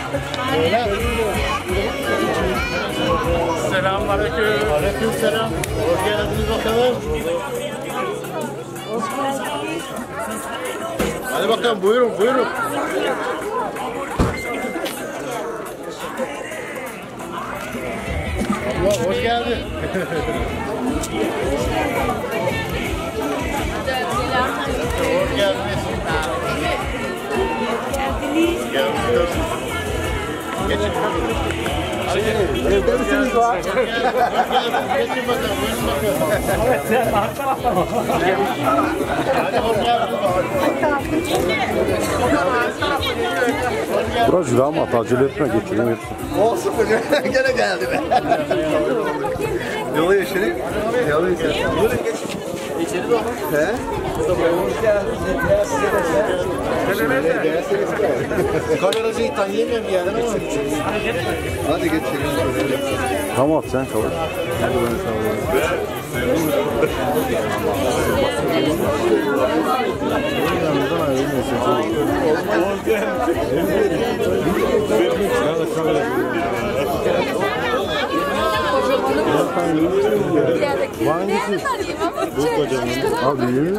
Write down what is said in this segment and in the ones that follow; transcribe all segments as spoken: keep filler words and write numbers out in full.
Selamünaleyküm. Aleykümselam. Hoş geldiniz bakalım. Hadi bakalım buyurun buyurun. Allah hoş geldin. Hoş geldiniz. Hoş geldiniz. Geçin. Evde misiniz o an? Geçin bakalım, buyurun bakalım. Evet, sen arka tarafta mı? Hadi hoş geldiniz. Burası damat, acele etme, geçirin hepsi. Olsun hocam, gene geldi be. Yolu yaşayın. Yolu yaşayın. Buyurun geç. İçeri doğru. He? Hoş geldiniz. Kameracıyı tanıyamıyorum bir yerden ama. Hadi geçelim. Tamam, sen çalış. Hadi ben sağlayayım. Hangisi? Bu kocaman. Abi.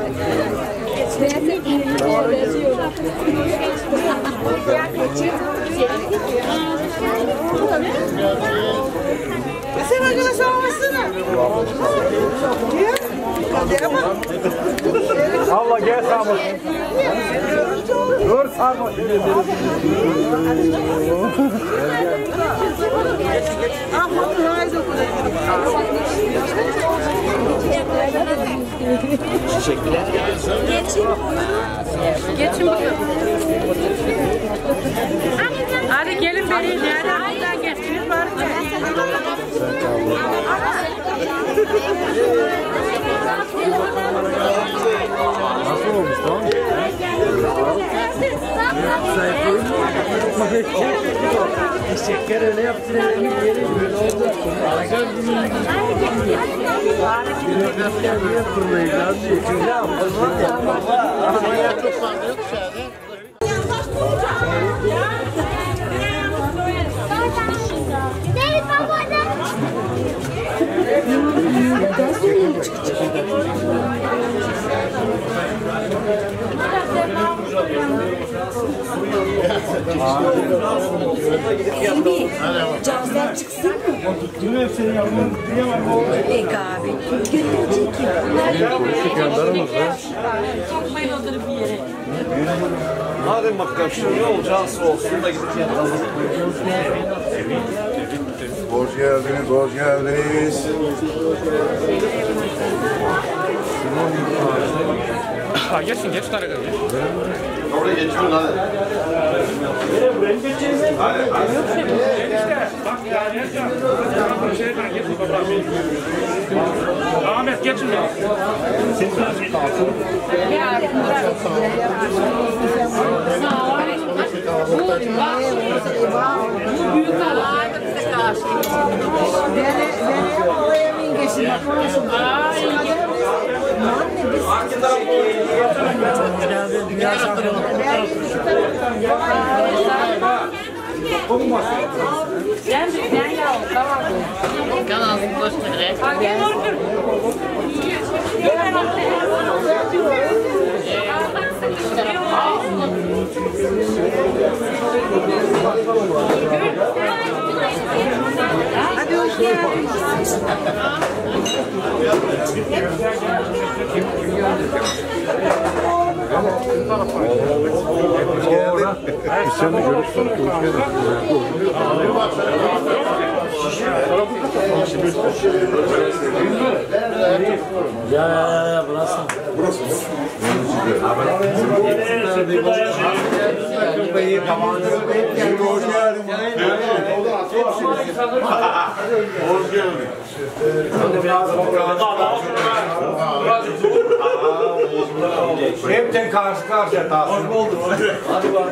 Sen arkadaş olmasana. Allah gel sarma. Dur sarma. Ahmet'in haydi okula Teşekkürler. Geçin. Geçin bakalım. Hadi gelin beni nereden geçin var ki. Nasıl olmuş lan? Teşekkür ne yaptın? Yeri böyle oldu. Niye fırlayın lan diye. Çok fazla yok dışarıda. Değil baba ne? Şimdi cazlar çıksın mı? Peki abi. Götürecek ki. Sokmayın oturup bir yere. Hadi bakalım şimdi ne olacağız olsun da gidip yatalım. Hoş geldiniz, hoş geldiniz. Ha geçin geç tarafa. Oraya geçiyoruz hadi. Hadi hadi. Bak ya şeyden geçin baba. Ahmet geçin ya. Bu büyük alayda bize karşı. Beni, beni oraya mı geçin? Sen ben ya tamam. Kanalın başına. Gel otur. Hadi hoş geldiniz. Biz seninle görüştük. Hoş geldin. Ya ya ya burası. Burası mı? Hoş geldin. Hoş geldin. Hepten karşı karşıya tasın. Hoş bulduk. Hadi bak.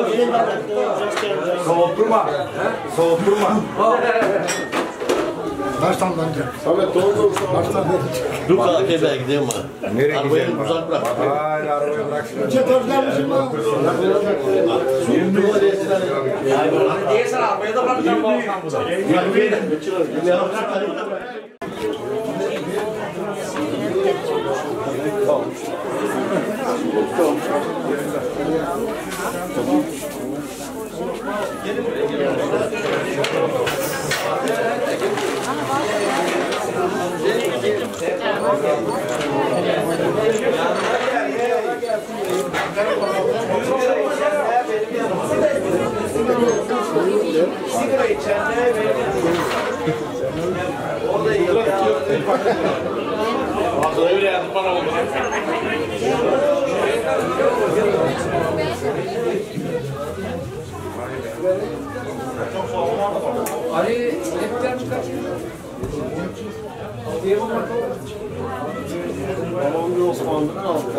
Soğutturma. Soğutturma. Kaçtan dönecek? Samet doğru. Kaçtan dönecek? Dur kalk eve gidelim mi? Nereye Arabayı gidelim? uzak bırak. Hayır arabayı bırak. Çet özlemişim ha. Hadi diye sana arabaya da bırakacağım bu akşam burada. Sigara içenler orada iyi. Ağzına öyle yazıp bana oldu. Ali hepten çıkartıyor. Babam bir Osmanlı'nın altı.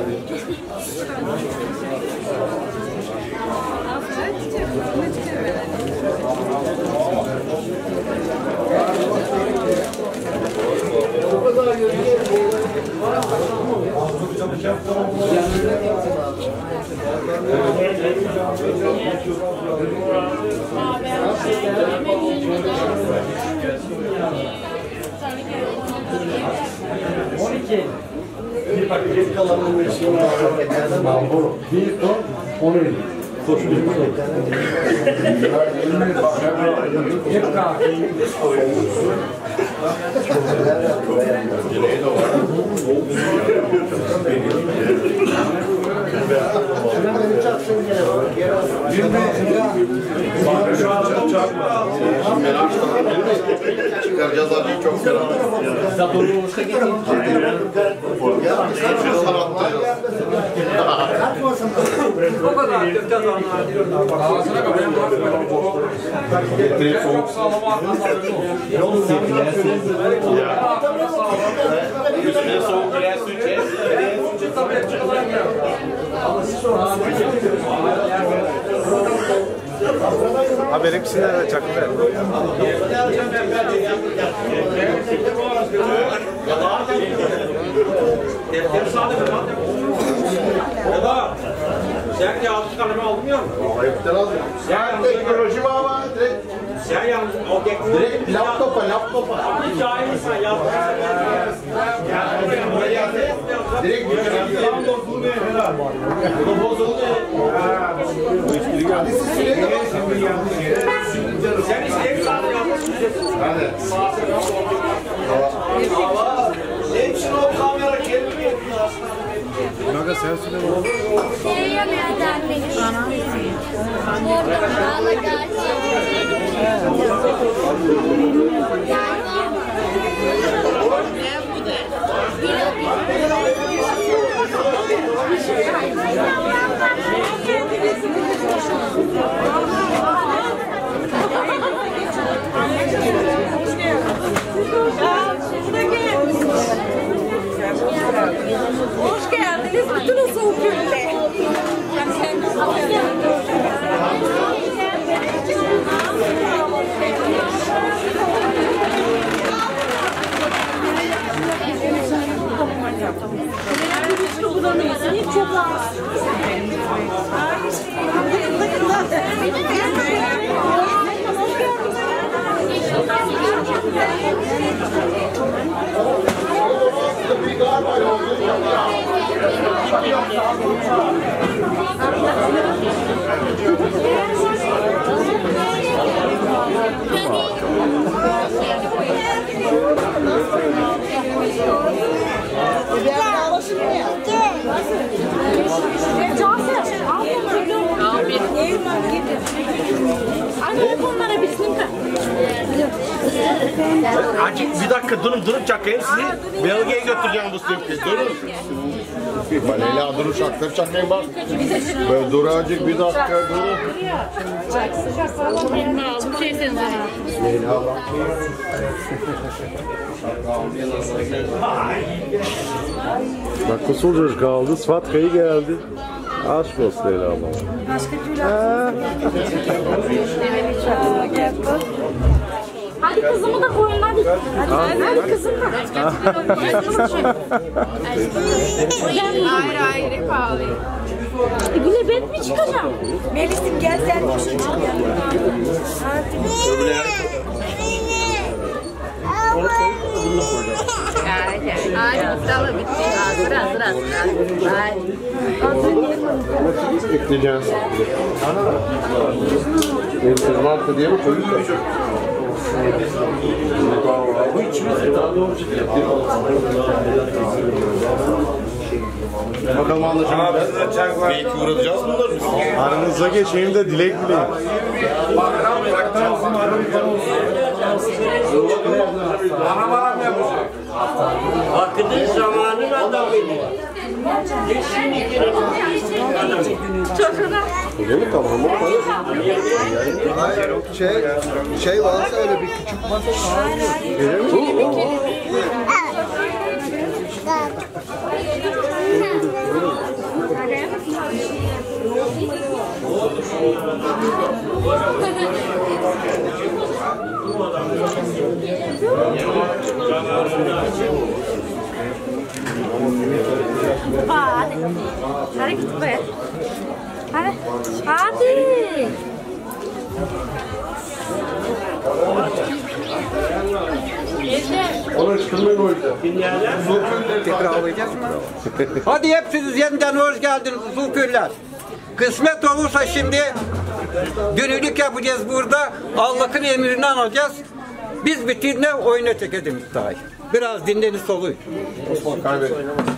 on iki. Bir paket kalanın versiyonu paketlerden Malboro. Bir ton on elli. Koşu bir hep kahve. Çıkaracağız abi çok fena. Zatorluğumuza getirdim. O kadar dükkan onlar diyorlar. Ağzına kapayın bakmayın. Çok sağlam arkadaşlar. Yolun Üstüne soğuk girer su içer. Haber hepsine de çakılır. Defteri sağda mı? Ya da sen yalnız kalemi aldın ya. Ayıptan aldım. Sen Teknoloji var ama direkt, Sen yalnız o teknoloji. direkt laptopa, laptopa. Bir cahilsen yalnız. Direkt bir Tam bozuldu be helal. Bu bozuldu. Hadi siz sürekli Sen işte sağda yapmışsın. Hadi. Hepsini o kamera kendimi yapıyor aslında. Naga sen söyle bana. Hoş geldiniz bütün o soğuk günde. Acık bir dakika durun durun çakayım sizi. Belge'ye götüreceğim bu sürpriz. Durun. Leyla dur uşaklar çakayım bak. Böyle dur azıcık bir dakika durun. Bu şey senin zaten. Leyla bak. Bak Kusulcacık kaldı. Svatka'yı geldi. Aşk olsun Leyla abla. Başka türlü aklımıza geldi. Hadi kızımı da koyun hadi. Hadi, hadi kızım da. Hayır hayır hep ağlayayım. Güle ben mi çıkacağım? Melis'im gel sen bir şey çık yanına. Hadi. Hadi mutlaka bitti. Sıra sıra sıra. Hadi. Ekleyeceğiz. Benim tırmantı diye mi koyuyorsun? Bakalım anlaşıldı. Belki uğratacağız bunları biz. Aranıza geçeyim de dilek bileyim. Vakıdın zamanın adamıydı. Çocuğuna. Öyle mi tamam mı? Hayır, şey, şey varsa öyle bir küçük masa Hadi. Hadi git be. Hadi. Hadi. Onu ışkırmayı koyacağız. tekrar alacağız mı? Hadi hepiniz yeniden hoş geldiniz Uzunköylüler. Kısmet olursa şimdi dönülük yapacağız burada. Allah'ın emrini alacağız. Biz bitirine oyuna çekelim iddiayı. Biraz dinlenin soluyu. Osman kaybet.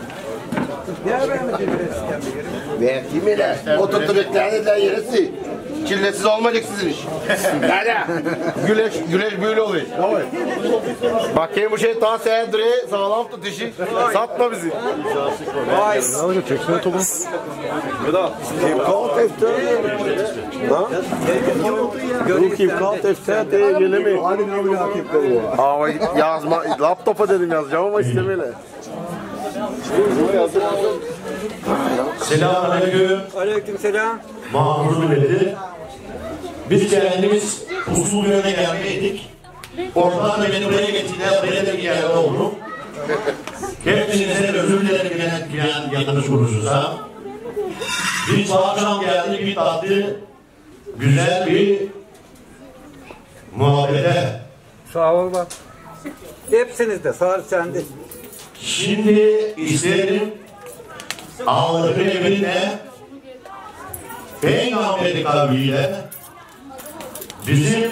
Ve kimiyle? Oturtu bekleyenler yerisi. Çillesiz olmayacak sizin iş. Hadi. Güleş, güleş böyle oluyor. Tamam. Bakayım bu şey daha sen duruyor. Sağlam tut işi. Satma bizi. Vay. Çeksene topu. Kim kalt efte? Ha? Dur kim kalt efte diye gelemiyor. Hadi ne oluyor hakimde bu? Ama yazma, laptopa dedim yazacağım ama istemeli. Selamünaleyküm. Aleykümselam. Mahmur Milleti. Biz kendimiz usul yöne gelmeydik. Oradan da beni buraya getirdiler. Buraya da bir yerde oldum. Hepinize özür dilerim gelen gelen yanlış konuşursam. Biz bu akşam geldik bir tatlı, güzel bir muhabbete. Sağ ol bak. Hepsiniz de sağ ol sen de. Şimdi isterim Allah'ın emrine Peygamber'in kavliyle bizim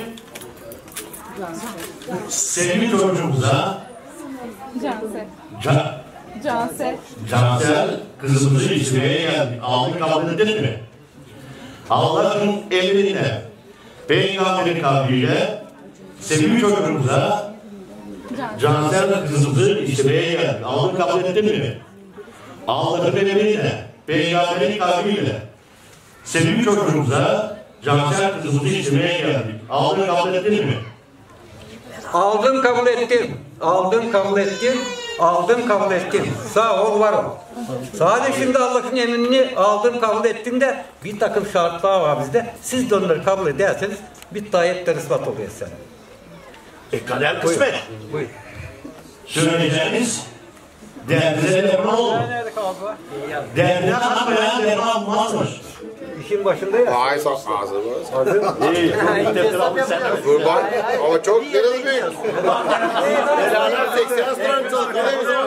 sevgili çocuğumuza Cansel Cansel. Cansel kızımızı istemeye geldik. Aldık kabul edin mi? Allah'ın emrine Peygamber'in kavliyle sevgili çocuğumuza Cansel kızımızı istemeye geldik. Aldık kabul ettin mi? Allah'ın emrine Peygamber'in kavliyle sevgili çocuğumuza Cansel kızımızı istemeye geldik. Aldık kabul ettin mi? Aldım kabul ettim. Aldım kabul ettim. Aldım kabul ettim. Sağ ol var ol. Sadece şimdi Allah'ın emrini aldım kabul ettim de bir takım şartlar var bizde. Siz de onları kabul ederseniz bir tayetten ıslat oluyor sen. E kader kısmet. Buyur. Söyleyeceğiniz derdinize derman olur. Nerede kaldı? Derdine kanmayan derman olmazmış. İşin başında ya. Ay sağ ağzı. İyi. Dur bak. Ama çok deniz büyük. Belalar seksen stranca. Kolay bir zaman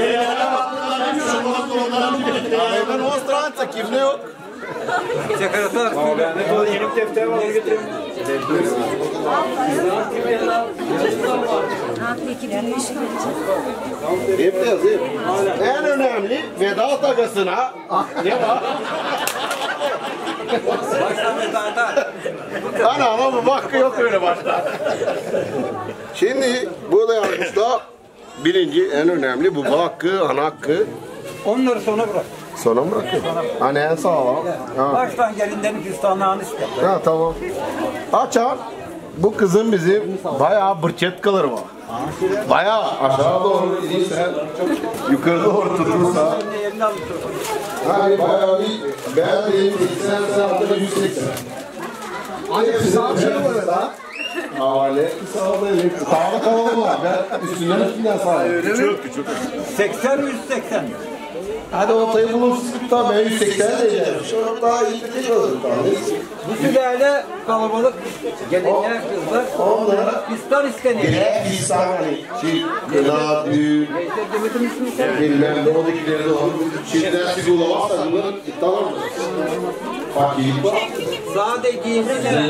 stranca. Ben o stranca. Kimde yok? Sekreter. Yeni bir defter var onu getireyim. Hep de yazayım. En önemli veda takasına ne var? Ana ama bu hakkı yok öyle başta. Şimdi burada yazmışlar birinci en önemli bu hakkı, ana hakkı. Onları sona bırak. Sonra mı bırakıyor? Hani en sağlam. Ha. Baştan gelinden cüzdanlarını iste. Ha tamam. Açar. Bu kızın bizim bayağı bırçetkaları var. Bayağı aşağı doğru inirsen, yukarı doğru tutursa. Hani bayağı bir ben diyeyim seksen altı yüz seksen. Hani hepsi bir şey var da. Havale. Sağda kalalım var. Ben üstünden üstünden sağlayayım. Küçük küçük. seksen yüz seksen. Hadi ortayı bulursun. Tamam ben yüz seksen diyeceğim. Şurada daha iyi bir şey olur. Bu sülale kalabalık gelinler kızlar. Onlara İstan isteniyor. gene insan hani şey, kına, düğün, bilmem ne oradakileri de olur. Şimdiden sigurla varsa bunların iddialar mı? Fakirlik var. Sade giyinirler.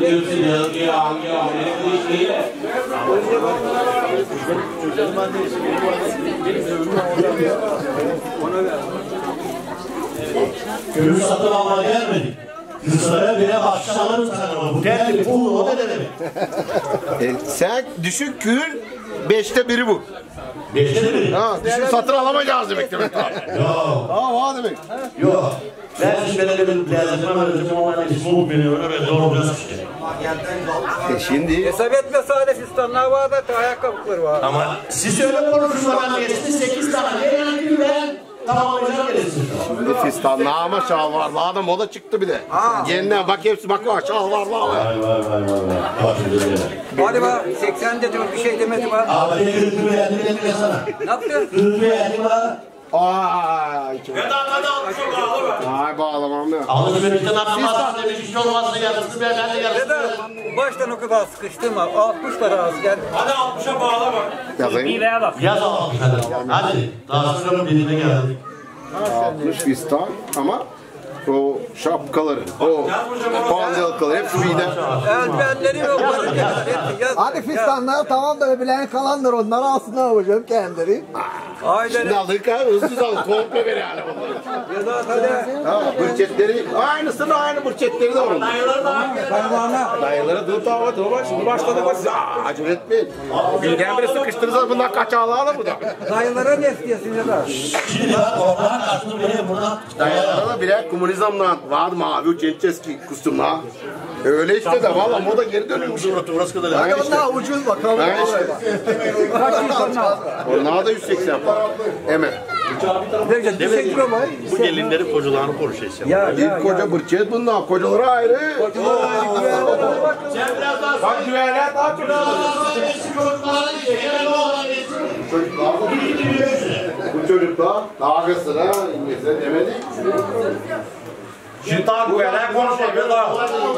Gönül satın almaya gelmedik. Kızlara bile başlayalım sana. Bu derdi pul o ne demek? E, sen düşün köyün beşte biri bu. Beşte biri. Ha, düşün satın alamayacağız demek demek. Yok. Ha, var demek. Yok. Ben hiç böyle bir lezzetme vereceğim ama hiç soğuk beni öyle böyle doğrayacağız işte. E şimdi Hesap etme sade fistanlar var da ayakkabıları var. Ama siz öyle konuşun bana geçti sekiz tane. Yani ben tamamlayacağım gerisini. şimdi fistanlığa ama şalvarlığa da moda çıktı bir de. Yeniden bak hepsi bak var şalvarlığa var. Vay vay vay vay vay. Bak şimdi öyle. Hadi bak seksen dedi bir şey demedi bak. Abi ne kırıklı beğendi dedim ya sana. Ne yaptın? Kırıklı beğendi bak. Ay çok. Ay bağlamam ya. Alışverişten anlamazsın demiş hiç olmazsa yarısı ben ben de yarısı. Neden? Baştan o kadar sıkıştım ha. altmış lira az geldi. Hadi altmışa bağla bak. Yazayım. Yaz alalım hadi. Hadi. Daha sonra birine geldik. altmış fistan ama o şapkaları, o panzalkaları hepsi birden. Eldivenleri yok. Hadi fistanlar tamam da öbürlerini kalandır onları alsınlar hocam kendileri. Aynen. Şimdi aldık ha hızlı al komple ver yani bunları. Ya da hadi. Ha bırçetleri aynısını aynı bırçetleri de var. Parmağına. Dayıları dur tava dur bak şimdi başladı bak. Aa, acele etmeyin. Bilgen biri sıkıştırırsa bundan kaçağını alır burada. Dayılara ne istiyorsun ya da? Şimdi bak oradan kaçtım beni buradan. Dayılara da birer komünizmden vardı mavi Çençeski kostümler. Öyle işte de valla moda geri dönüyormuş. Burası kadar. Hadi Onlar ucuz bakalım. Ha işte. Onlar da yüz seksen para. Hemen. Bu gelinlerin kocalarını konuşuyor. Ya Bir koca bırçet bunlar. Kocaları ayrı. Bak güvenler daha çok. Çocuklar bu çocuklar dalgasına İngilizce demedik. Şimdi daha güvenler konuşuyor. Bir daha.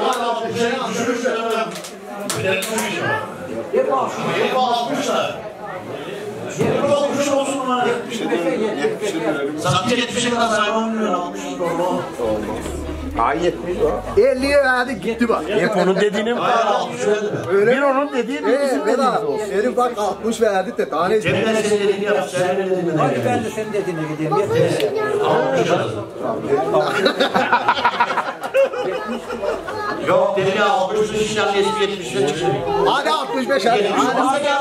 Sanki yetmişe kadar sayman milyon almış. Ay yetmiş o. elliye verdi gitti bak. Hep onun dediğini bir onun dediğini Eee bizim Vedat dediğimiz olsun. herif bak altmış verdi de tane Cemile senin dediğini yap. Sen ne dediğini Hadi yap. ben de senin dediğine gideyim. Yeter. Yok dedi ya altmış beş yaşında eski yetmişine çıktı. hadi altmış beş hadi. Hadi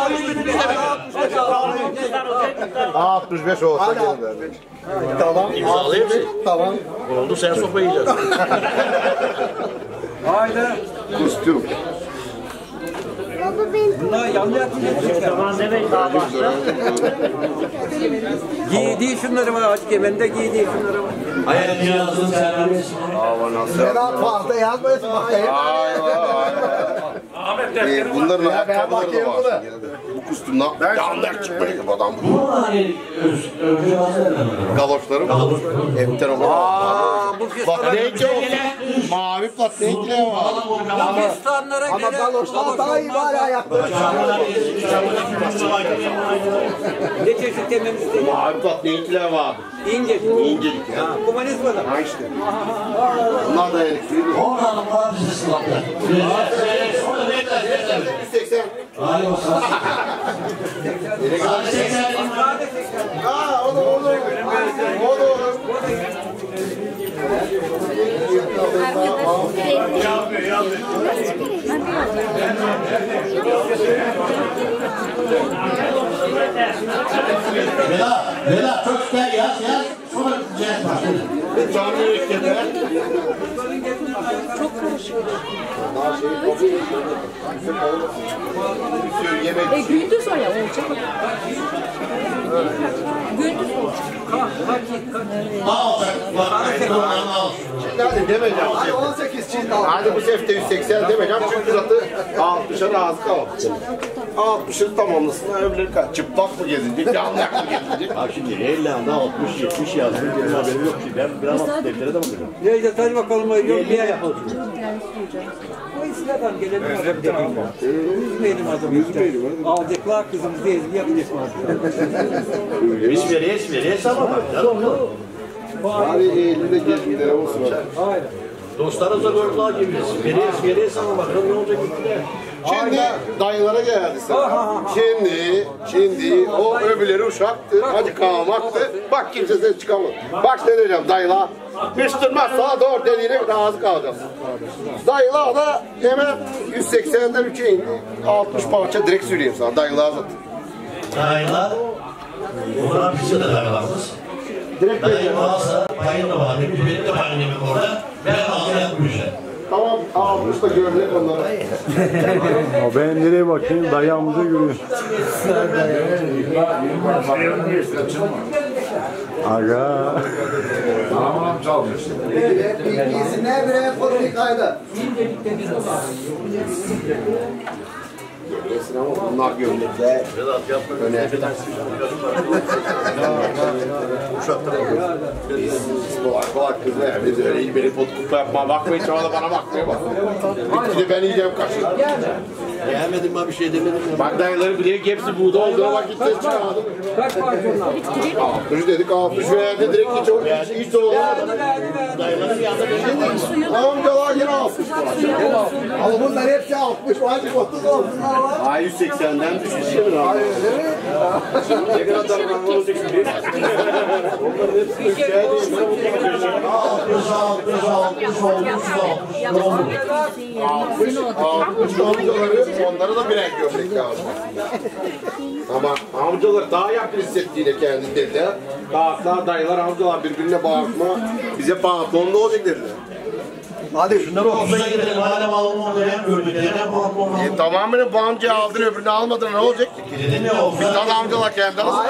altmış beş olsa gelir. tamam. İmzalayayım mı? Tamam. Oldu sen sopa yiyeceksin. Haydi. Kostüm. Bunlar yanlı yapınca Tamam demek daha başla. giydiği şunları var. Açık yemende giydiği şunları var. Hayal dünyasını servis. Vedat fazla yazmayasın bakayım. Ay vay vay. Ahmet Ee, defteri var. bunların ayakkabıları da bakayım var. bunu. Bu kostümden yanlar çıkmıyor bu adam. Bu hani övgü hazırlar. Galoşlarım. Hepten o. Aa, bu Platneyki o. Mavi platneykiler var. Pakistanlara Ama göre galoşlar daha iyi bari ayakları. ne çeşit dememiz değil. Mavi platneykiler var. İnce. İncelik ya. Komünizm adam. Ha işte. Bunlar da elektriği. Oradan var bizi sınavlar. yüz seksen. Hadi bakalım. Hadi seksen. Ha o da o da. O da o. Vedat, Vedat çok gel yaz yaz. Sonra cihaz başlayalım. Canlı yüklediler. Çok karışıyor. Yemek. E gündüz o ya olacak. Gündüz olacak. Al. Bak, al. Şimdi hadi demeyeceğim. Hadi on sekiz çift al. Hadi bu sefte yüz seksen demeyeceğim çünkü zaten altmışa razı kal. altmışı tamamlasın, öbürleri kaç? Çıplak mı gezilecek, yanlayak mı gezilecek? Ha şimdi elli anda altmış yetmiş yazdım. Benim haberim yok ki. Ben biraz deftere de bakıyorum. Neyse hadi bakalım. Yok bir yer yapalım. Bu İslam'dan gelebilir. Üzmeyelim adamı işte. Alacaklar kızımızı ezgi yapacaklar. İsmeriye ismeriye sana bak. Hadi elinde gezgilere olsun. Aynen. Dostlarınızla gördüler gibi. İsmeriye ismeriye sana bakalım ne olacak gittiler. Şimdi dayılara geldi sıra. Şimdi, şimdi o öbürleri uşaktı, hacı kalmaktı. Bak kimse ses çıkamadı. Bak ne diyeceğim dayılar. Müslüman sağa doğru dediğine razı kalacağım. Dayılar da hemen yüz seksenden üçe indi. altmış parça direkt söyleyeyim sana. Dayılar zaten. Dayılar. Bunlar bize de dayılarımız. Direkt Dayı varsa payın da var. Benim de payım yok orada. Ben ağlayan bu işe. tamam altmış da görünek onlara. O ben nereye bakayım? Dayı amca görüyor. Aga. İkisine birer politik ayda. Görüyorsun ama bunlar gömlekler. Önemli. Kolay kolay kızlar. Biz öyle iyi beni fotokopi yapma. Bakmayın çoğu da bana bakmıyor bak. Bir de ben yiyeceğim kaşığı. Beğenmedim ben bir şey demedim. Bak dayıları biliyor ki hepsi buğda olduğuna vakit ses çıkardım. Kaç parçonlar? altmış dedik altmış verdi direkt hiç o hiç, hiç olmadı. Dayıların yanında benim. Amcalar yine altmış. Ama bunlar hepsi altmış. Hadi otuz olsunlar var. Ay yüz seksenden düşmüş şimdi. Hayır öyle mi? Ne kadar darman olacak şimdi? Onların hepsi ülkeye değil. Altmış altmış altmış olmuş altmış altmış amcaları onlara da birer gömlek lazım. Ama amcalar daha yakın hissettiğine kendi dediler. Dağıtlar, dayılar, amcalar birbirine bağırtma. Bize pantolonlu olacak dediler. Hadi Şunları otuza gidelim. Madem almamı hem gördük. Neden bu almamı? E, tamamını bu amcayı aldın öbürünü almadın ne olacak? Dedim ya o. Bir tane amcalar kendi alsın.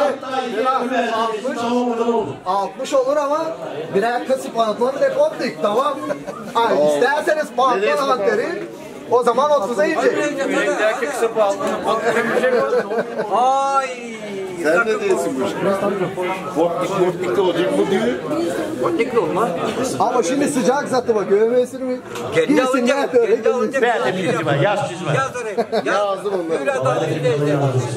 altmış olur ama birer kısı pantolon depodik tamam. Ay, isterseniz pantolon hanteri o zaman otuza inecek. Ay. Sen ne diyorsun bu işe? Fortlik mortlik de olacak bu diyor. Mortlik olmaz. Ama şimdi sıcak zaten bak övmesini mi? Kendi alınacak. Kendi alınacak. Ben de bir çizme. Yaz çizme. Yaz oraya. Yazdım onları. Öyle adam değil.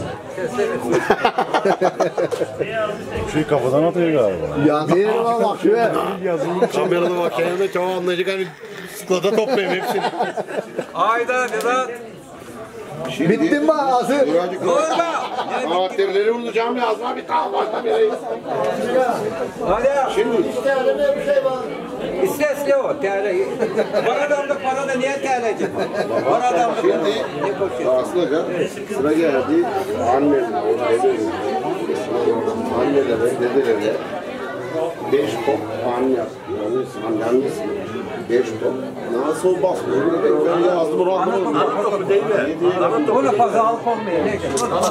Şey kafadan atıyor galiba. Yazıyorum ama bak şöyle. Kamerada bak kendime çok anlayacak hani sklada toplayayım hepsini. Ayda Vedat. Bittin mi hazır? Vurma. Anahtarları vuracağım yazma bir tane başta bir Hadi. Şimdi İstesli o. Tele. Bana adamda para da niye teleci? Bana adamda para. Ne koşuyor? aslında sıra geldi annemle, dedelerle, annelere, dedelere beş top anne annesi, annesi beş top nasıl basmıyor? Ben yazdım onu anlamadım. Anam topu değil mi? Ona pazarlık olmuyor. Ne?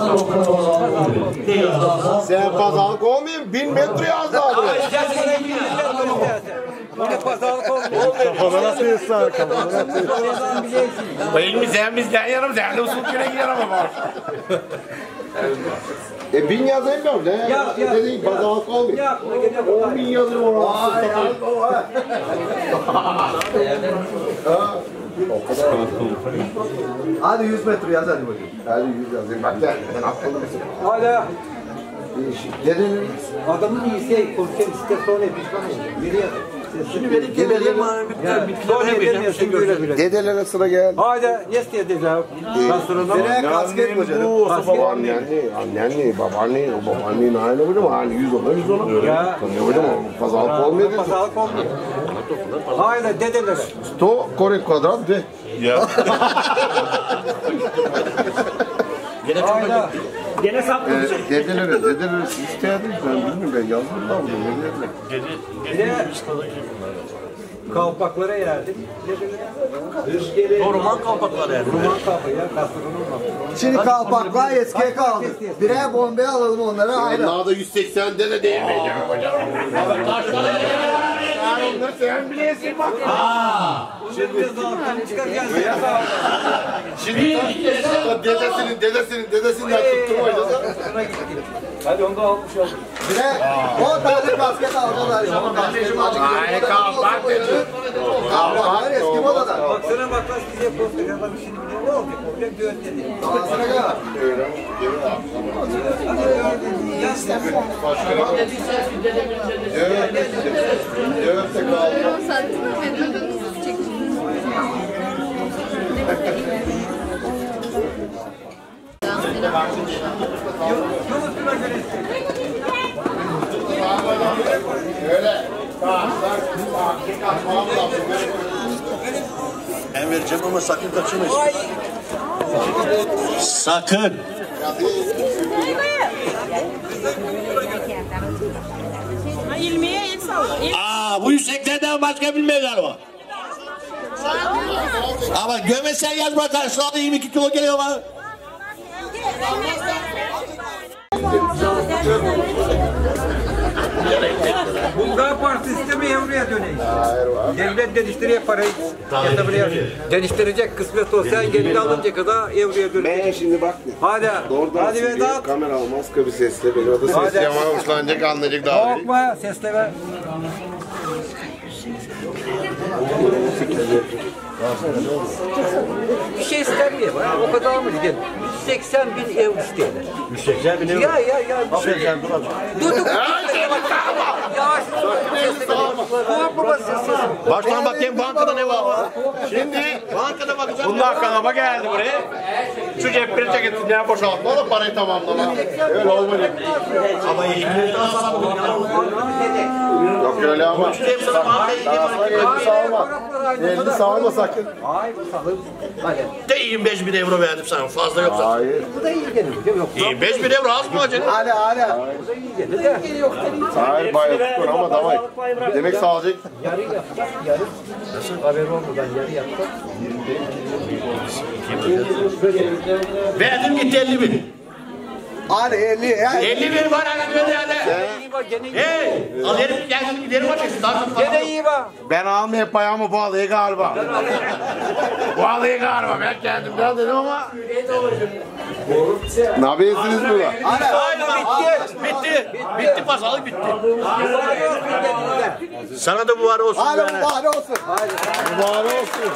Sen pazarlık olmayayım bin metre yazdı abi. Ona pazarlık olmuyor. Kafadan atıyor sağ kafadan atıyor. Bayılmış sen bizden yarım sen de usul güne gider ama var. E bin yazayım ben ne? Yaz, yaz. Dediğin pazarlık olmuyor. On bin yazırım ona. Hadi yüz metre yaz hadi bakayım. Hadi yüz yazayım bak gel ben atladım. Hala Dedenin adamın iyisi konuşan işte sonra pişman oluyor. Nereye? Şimdi benim gelelim. Sonra edemiyorsun böyle bile. dedelere sıra geldi. Hadi ne isteyeceğiz abi? Pastorandan mı? Nereye kasket mi canım? Babaanne, anneanne, babaanne, o babaannenin aynı öyle mi? Hani yüz ona, yüz ona. Ya. Ne öyle mi? Pazarlık olmuyor dedi. Pazarlık olmuyor. Haydi dedeler. Sto kore kvadrat de. Ya. Haydi. Gene saplayacak. Ee, dedelere, dedelere siz istediniz ben bilmiyorum ben yazdım da bunu. Ne dediler? Gece gece bir stada gibi bunlar. kalpaklara yerdik. O roman kalpakları yani. Roman kalpağı ya, gastronom var. Şimdi kalpaklar eskiye kaldı. Birer bombaya alalım onları ayrı. Daha da yüz seksen de de değmeyeceğim hocam. Onları sen bilesin bak. Şimdi zaten çıkarken Şimdi dedesinin dedesinin dedesinin tuttum oynasa. Hadi onu da almış olduk. Birer on tane kasket aldılar. Ay kalpak dedi. Kalpaklar eski modada. baksana baklas bize posta ya bak şimdi ne olacak? Olacak diyor dedi. Ağzına kadar. Evet de kaldı. Öyle. Ben vereceğim ama sakın kaçırmayın. Sakın. İlmiye el salla. Aa, bu yükseklerden başka bilmiyor galiba. Ama gömesen yaz bakar. Şu anda yirmi iki kilo geliyor ama. Bulgar Partisi mi Evliya döneyim? Devlet deniştiriye parayı yatabiliyor. Deniştirecek kısmet olsa gelin alınca kadar Evliya döneyim. Ben şimdi bak. Hadi. Doğrudan Hadi sizi Vedat. kamera maska bir sesle beni o da ses. Sesli ama uçlanacak anlayacak daha iyi. Korkma sesleme. Bir şey istemiyor bana. O kadar mı gidelim? yüz seksen bin ev istiyorlar. yüz seksen bin euro. Ya ya ya. Sen dur abi. Dur dur. Yavaş. Korkma sessiz. Baştan bakayım bankada ne var? Şimdi Bankada bakacağım. bunlar kanama geldi buraya. Şu cepleri ceketinden boşaltma da parayı tamamlama. Öyle olmadı. Ama yirmi daha sana Yok öyle ama. elli sağlama. elli sağlama sakın. Ay bu salım. Hadi. de yirmi beş bin euro verdim sana. Fazla yoksa. Hayır. Bu da iyi gelir. Yok. yirmi beş bin euro az mı acaba? Hadi hadi. Bu da iyi gelir de. Hayır bayağı tutun ama davay. Demek sağlayacak. Yarı yapsak yarı. Nasıl haber olmadan yarı yapsak. Verdim gitti elli bin. Hadi elli. elli bin var hani böyle yani. İyi bak gene iyi. Hey! Alıyorum geldim giderim açacaksın. Daha çok Gene iyi bak. Ben almayıp ayağımı bağlayı galiba. Bağlayı galiba ben kendimden dedim ama. Ne yapıyorsunuz burada? Hadi. Bitti. Bitti. Bitti pasalık bitti. Sana da bu var olsun. Hadi yani. mübarek olsun. Mübarek olsun.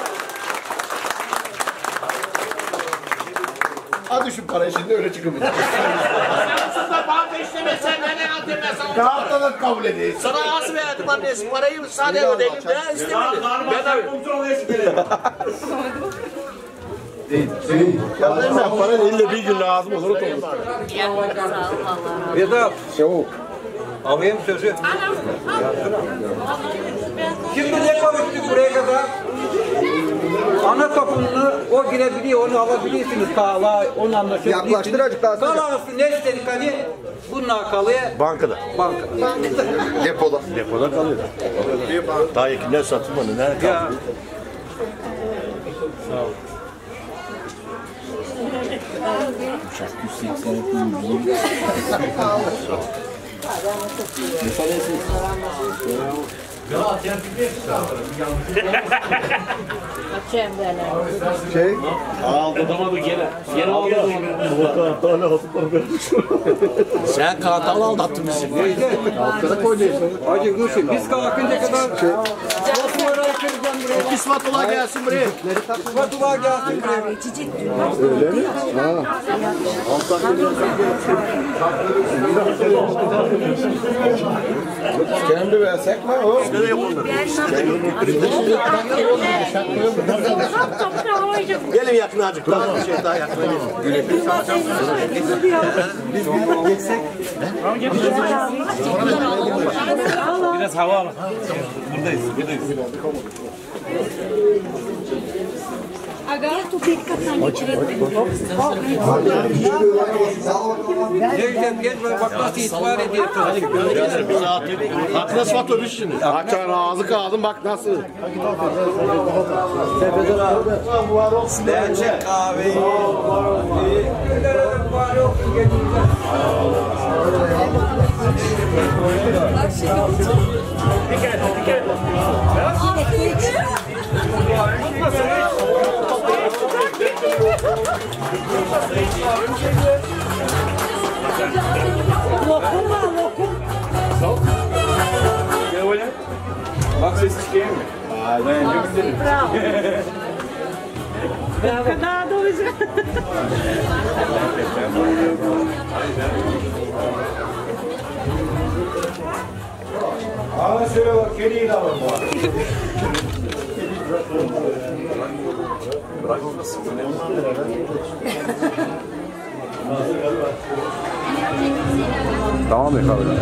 Hadi şu parayı şimdi öyle çıkın. Aslında banka işlemesen neden atayım ben sana? Kağıtta kabul edeyim. Sana az verdim annesi. Parayı sade ödedim. Ben istemedim. Ben de Ben para elle bir gün lazım olur o toplu. Vedat. Çabuk. Alayım sözü. Şimdi ne konuştuk buraya kadar? Ana topununu o girebiliyor, onu alabilirsiniz. Kağla, onu anlaşabilirsiniz. Yaklaştır azıcık daha sonra. Kalansı ne istedik hani? Bununla kalıyor. Bankada. Banka. Depoda. Depoda kalıyor. Daha yakından satılmadı. Nerede kaldı? Ya. Şey. Aldırmadı gene. Gene aldırmadı. sen kartal aldattın bizi. Kalkana koyacaksın. Hacı Gülsün, biz kalkınca kadar Osman'a kıracağım buraya. Bir spatula gelsin buraya. Spatula gelsin buraya. Öyle mi? Ha. Kendi versek mi o? Ne yok onları? Gelin yakın azıcık. Daha bir şey daha yakın. Biraz hava alın. Buradayız, buradayız. Agora tu tem que catar Geleceğim gel ve bak nasıl itibar ediyor. Bak nasıl otobüs şimdi. Açar ağzı kaldım bak nasıl. Gerçek kahve. Lokum var lokum. Bak ses çıkıyor mu? Aa ben çok istedim. Bravo. Daha da güzel. Ama şöyle bak, kediyi de alın bu arada. Tamam ya abi.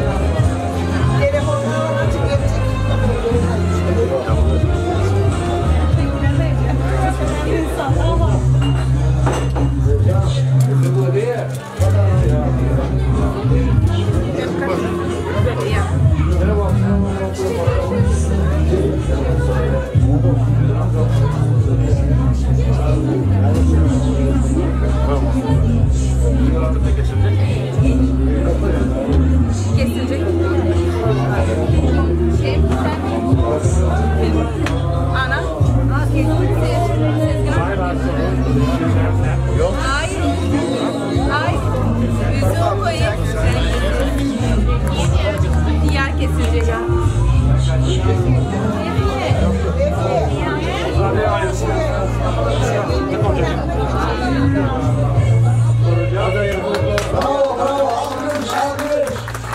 Kesilecek. Şey, ana. Aa, kesilecek. Yok. Hayır. Hayır. Üzüm koyayım. Diğer kesilecek. Bravo, bravo. Alkış, alkış.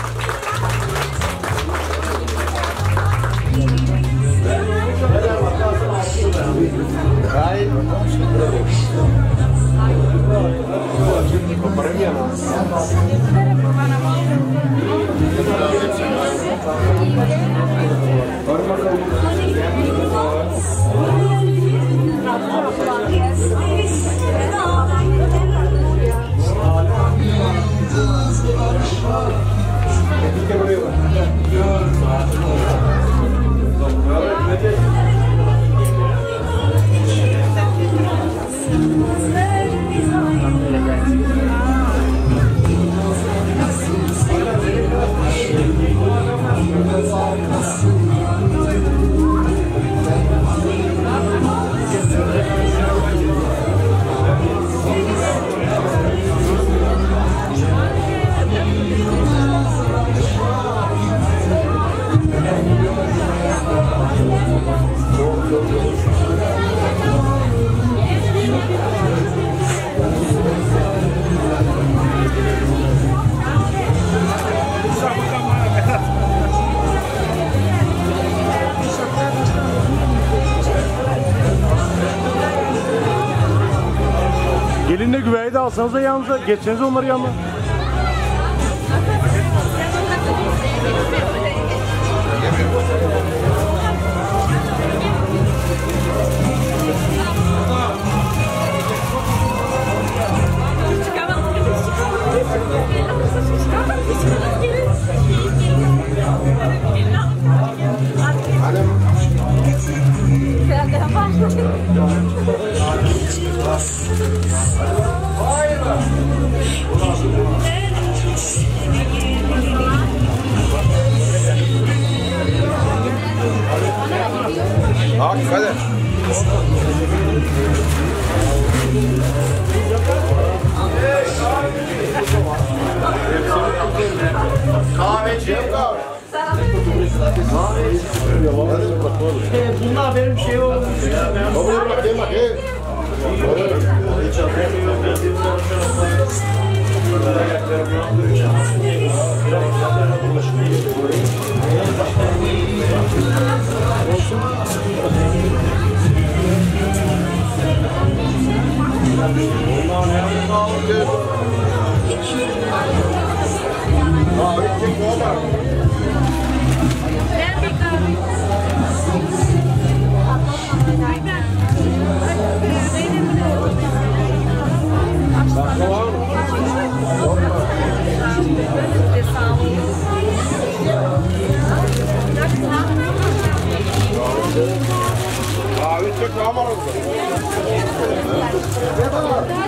Hayır. Gelinle güveyi de alsanız da yanınıza, geçseniz onları yanına. Bak hadi. Kahveci. Bunlar benim şey olmuş. Bakayım bakayım bakayım. Benim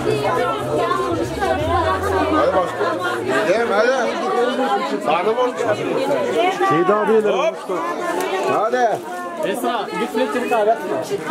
Hadi başka. Gidelim hadi. Sağda boş. Şey daha değil. Hadi. Esra, bir filtre kahve yapma.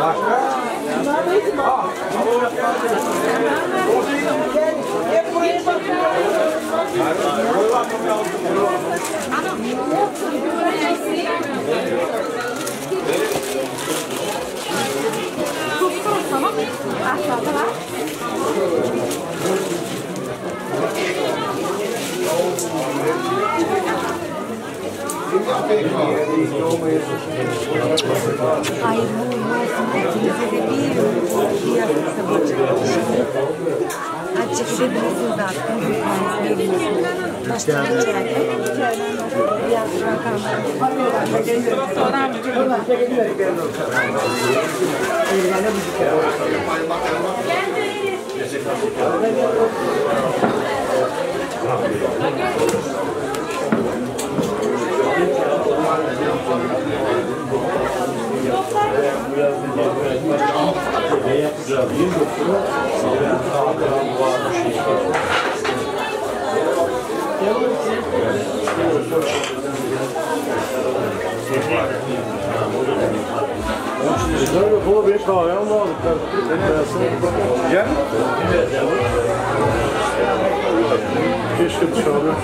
Hayırlı uğurlu olsun. Hepinize de bir bir hafta boyunca. Açık edebilirsiniz artık. Büyükleriniz, baştan içeride. Biraz Ne yapacağız? Bir doktora Kola bir kahve ama aldık. Gel. Keşke dışarıda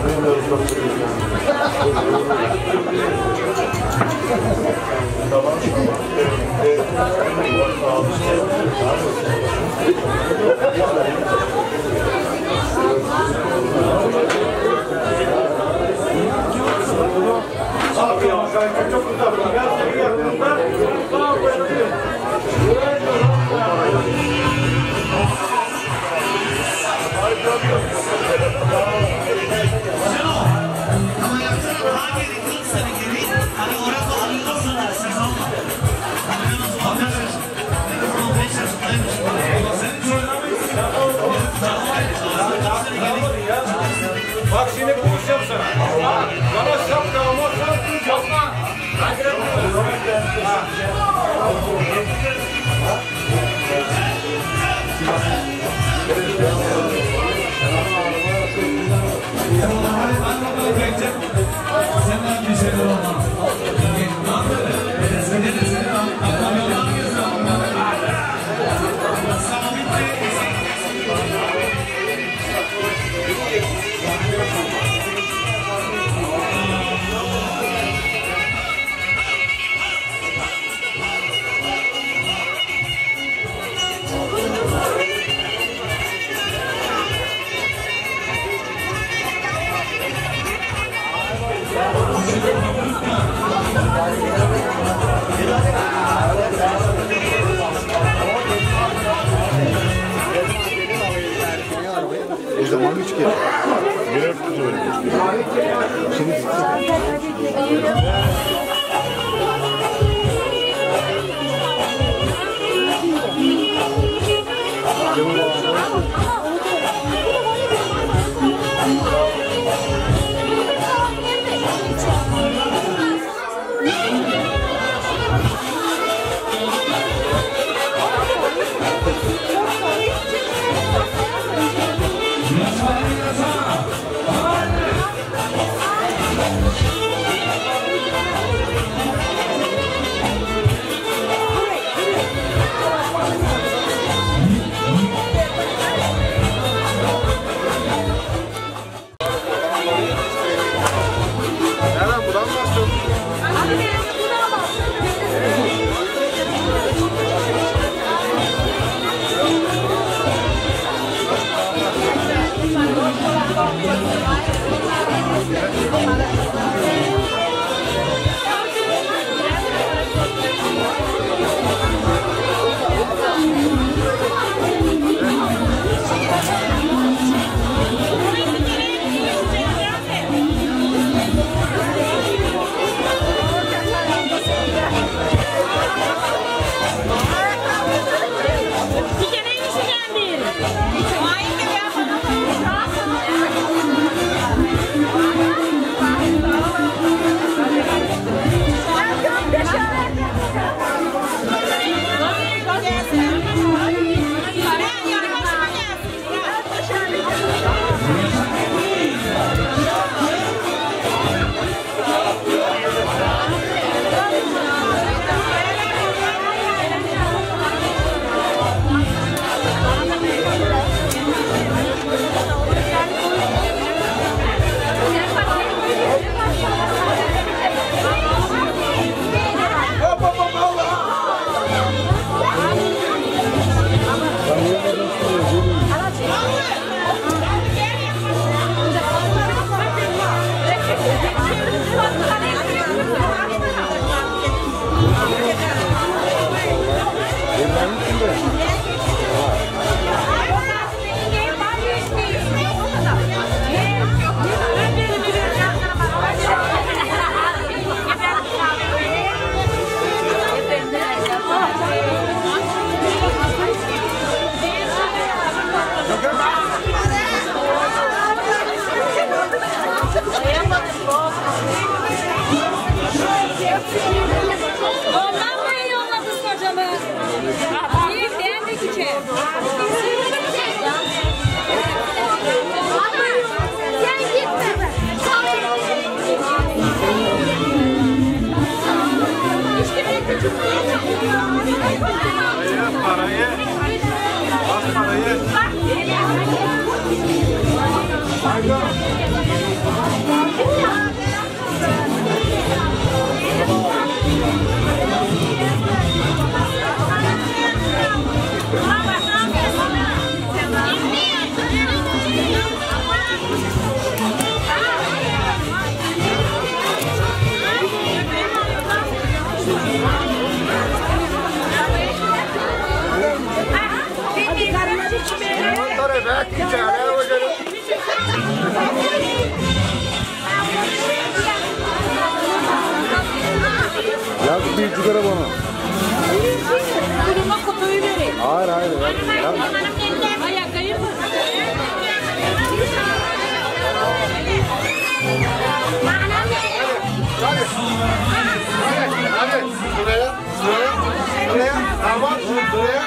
Abi ya, çok uzak. Gel, yakınlar. Bak şimdi konuşacağım sana. Bana şapka ama sen yapma. Senden bir şeyler olmaz. O zaman üç kere. birer kutu verelim. Şimdi Evet, içeride hocam. Yaz bir sigara bana. Duruma kutuyu vereyim. Hayır hayır. Yaz. Ayak kayır mı? Hadi. Hadi. Hadi. Şuraya. Şuraya. Şuraya. Tamam. Şuraya.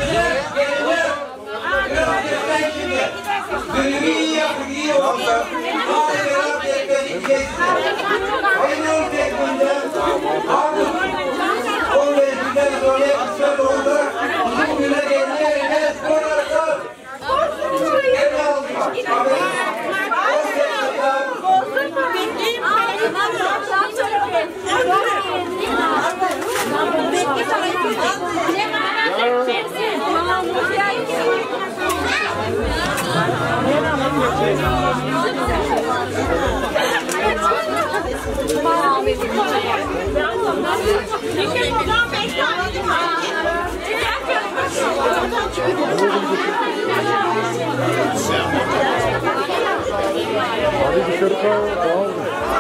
Hadi dışarı kal. Tamam.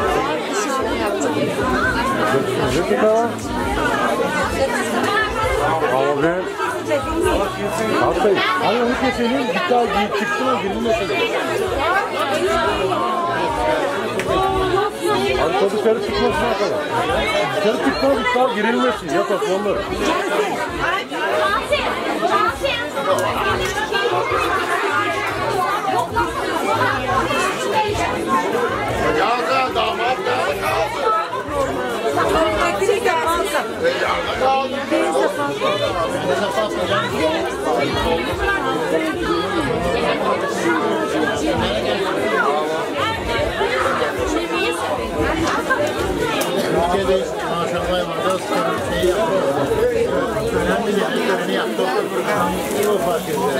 Dışarı kal. Abi. Hatta hani onu keselim. Bir daha giyip çıktı mı girilmesin. Abi dışarı çıkmasına kadar. Dışarı çıkma bir daha girilmesin. Yap at onları. Yağda damat da kaldı. Yağda kaldı. Türkiye'de maşallah vardı. Şey yapıyor. Önemli bir töreni yaptı. O fark ediyor.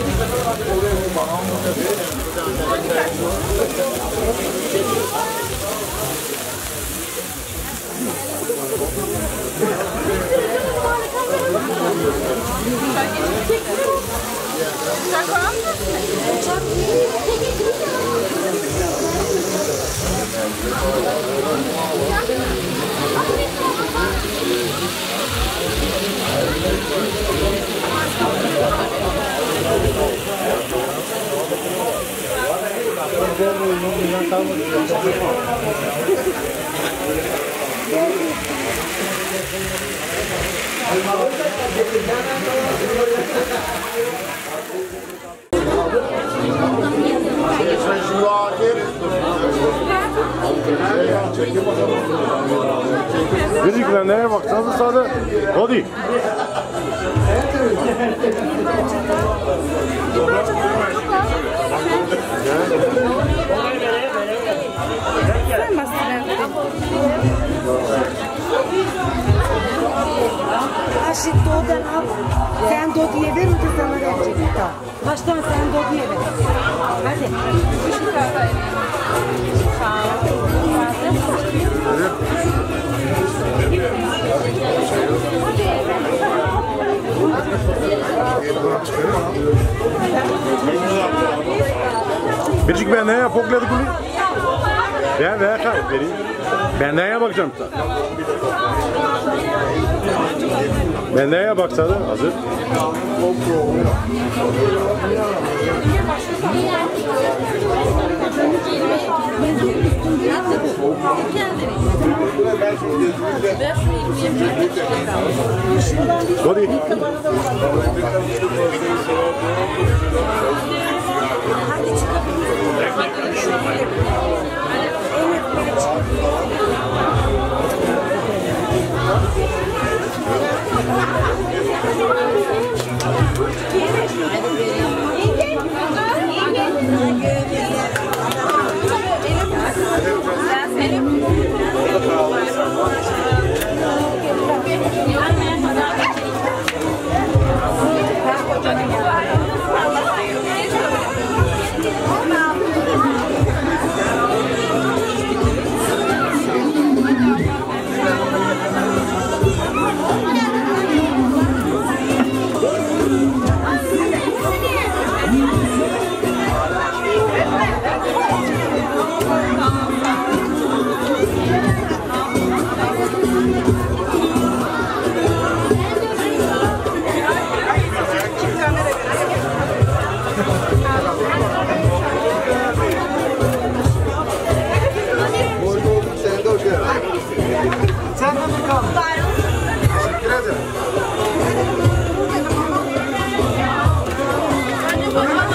Dedikler neye baksanız sade. Hadi. Aşık doğudan al. Sen doğu diye ver, o da sana verecek. Baştan sen doğu diye ver. Hadi. Biricik ben neye pokladık bunu? Ben neye kayıp vereyim? Ben neye bakacağım sana? Ben neye baksana? Hazır. Hadi. Thank you.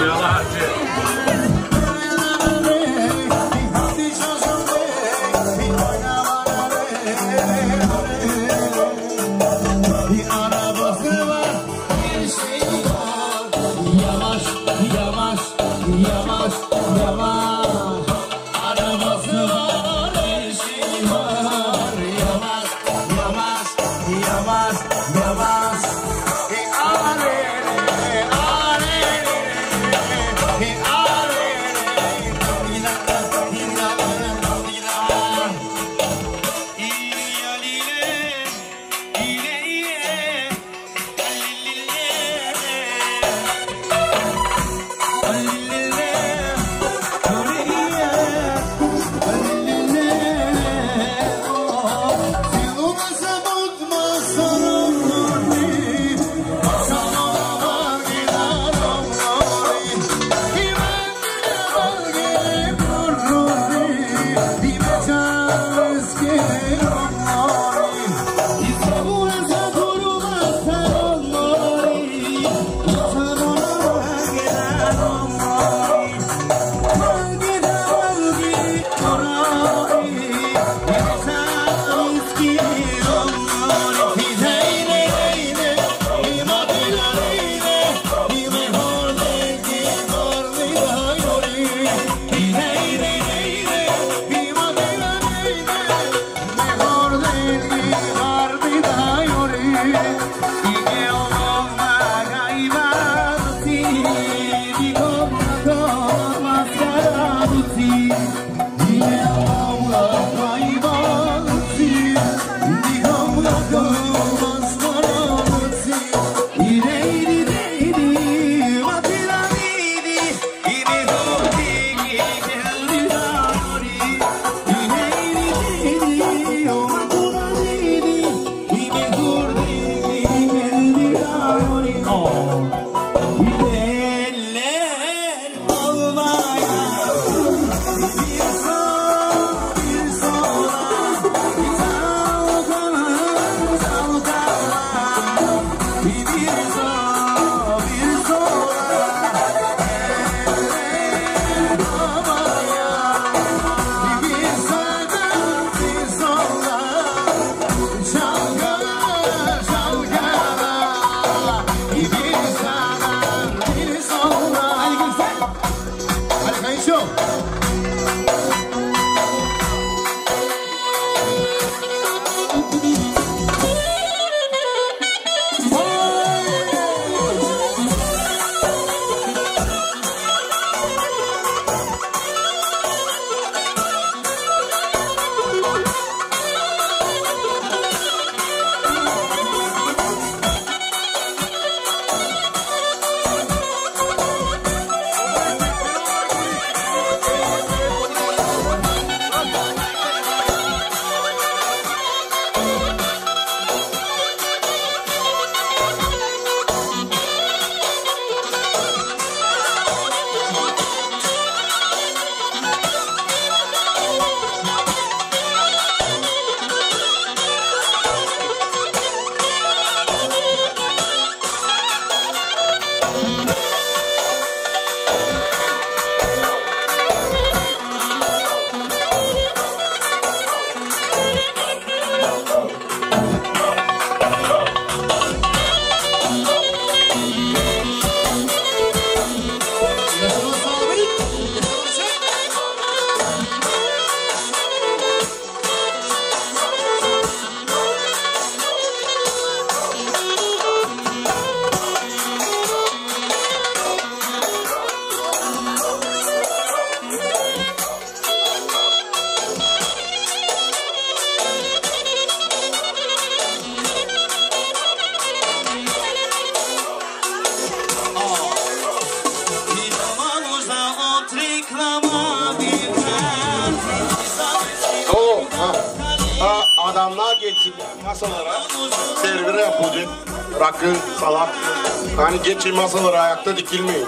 adamlar geçsin masalara, servire yapılacak, rakı, salat. Hani geçin masalara, ayakta dikilmeyin.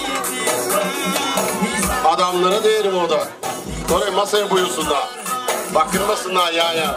Adamlara değerim orada. Oraya masaya buyursunlar. Bakılmasınlar ya ya.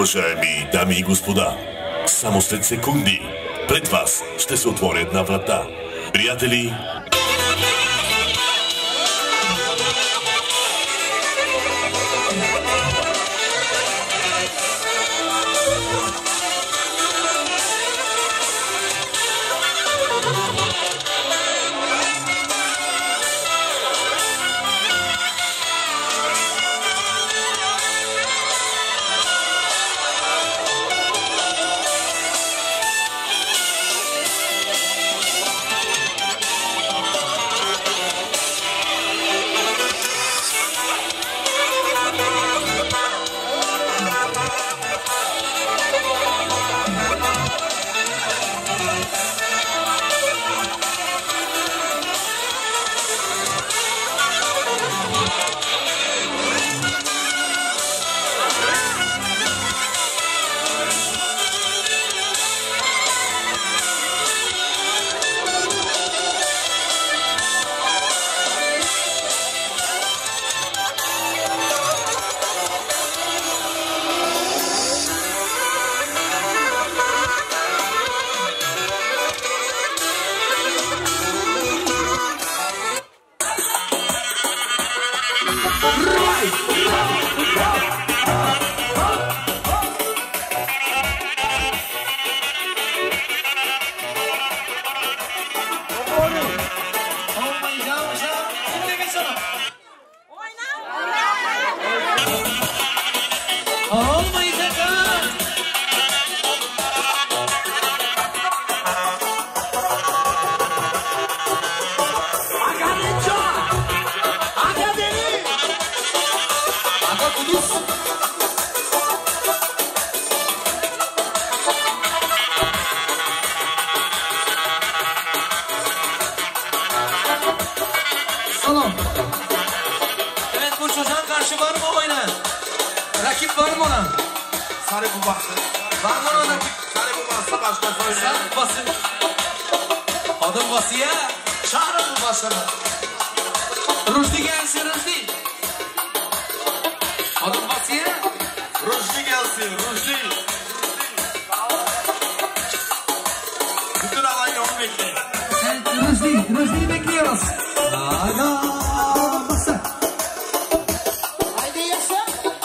Уважаеми дами и господа, само след секунди пред вас ще се отвори една врата. Приятели, Salam. Evet bu çocuğa karşı var mı oyna? Rakip var mı ona? Sarı babası. Var mı ona rakip? Sarı babası başka söyle. Sarı babası. Adım Vasiye. Çağırın babasını. Rüşdi gelsin Rüşdi. Adım Vasiye. Rüşdi gelsin Rüşdi. Bütün alayı onu bekleyin. Evet Rüşdi. Rüşdi'yi bekliyoruz. Hala basa. Haydi yaşa.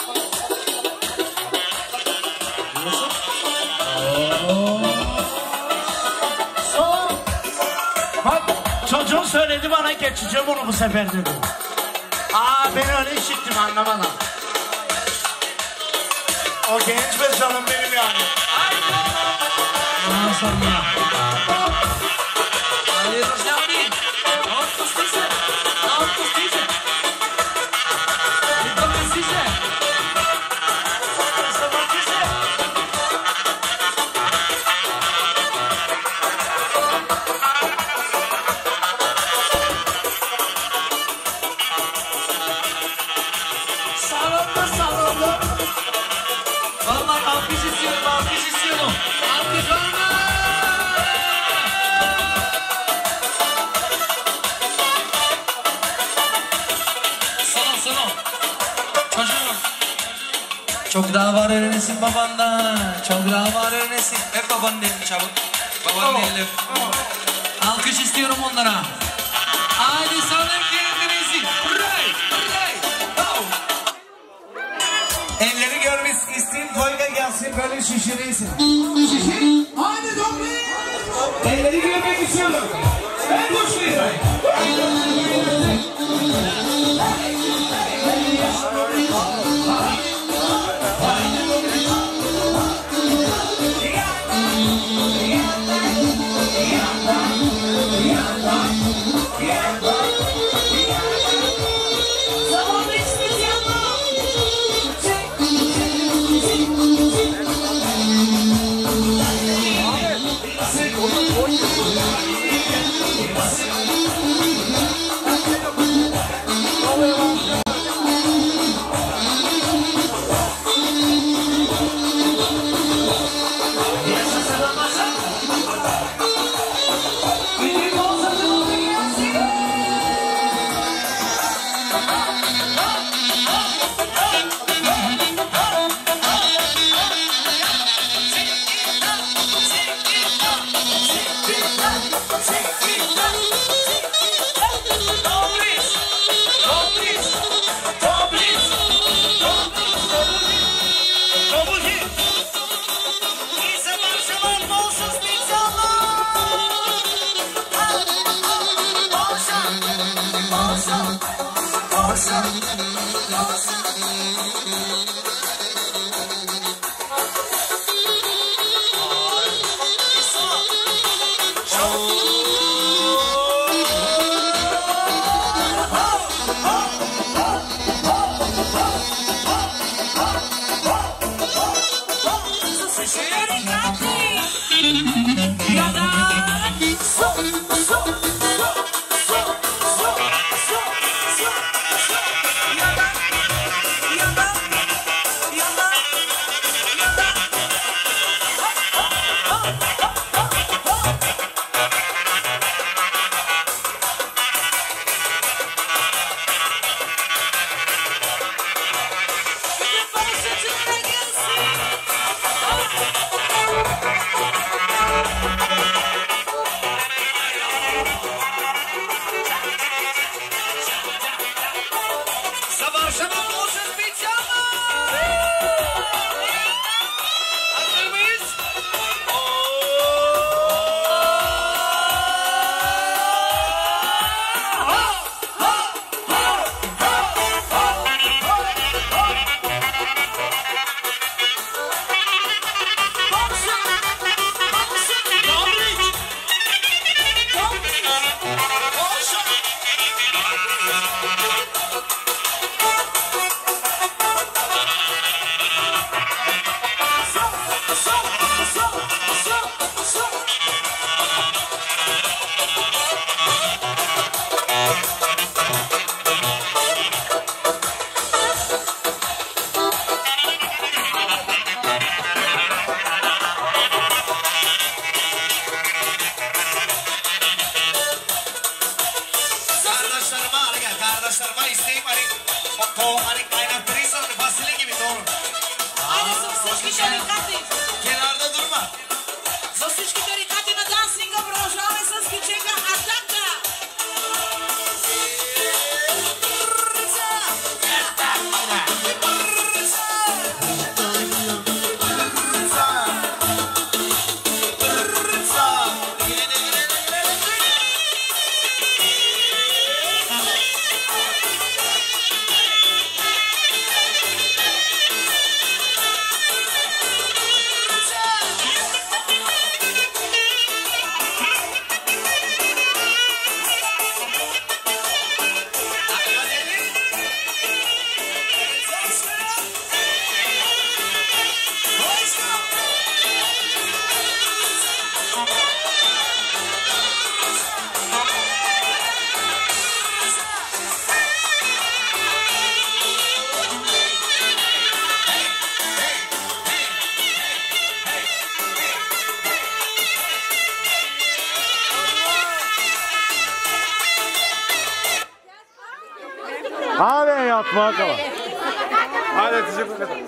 Bak çocuğun söyledi bana geçeceğim onu bu sefer dedi. Aa ben öyle işittim anlamadım. O genç ve canım benim yani. Maşallah. Ali Rüşdi abi. Alt kustuysa. Alt kustuysa. Dikkat kustuysa. Sabahçıysa. Sağlamda sağlamda. Vallahi alkış istiyorum, alkış istiyorum. Alkış var mı? Sana sana. Çocuğum. Çok daha var öğrenesin babandan. Çok daha var öğrenesin. Hep babanın elini çabuk. Babanın elini. Alkış istiyorum onlara. Haydi sana kendinizi. Hurray, hurray. Oh. Elleri görmek isteyin, Tolga gelsin böyle şişirirsin. Şişir, hadi dobri. Elleri görmek istiyorum. Ben boşlayayım. Thank you. Abi yapma kalan. Hadi teşekkür ederim.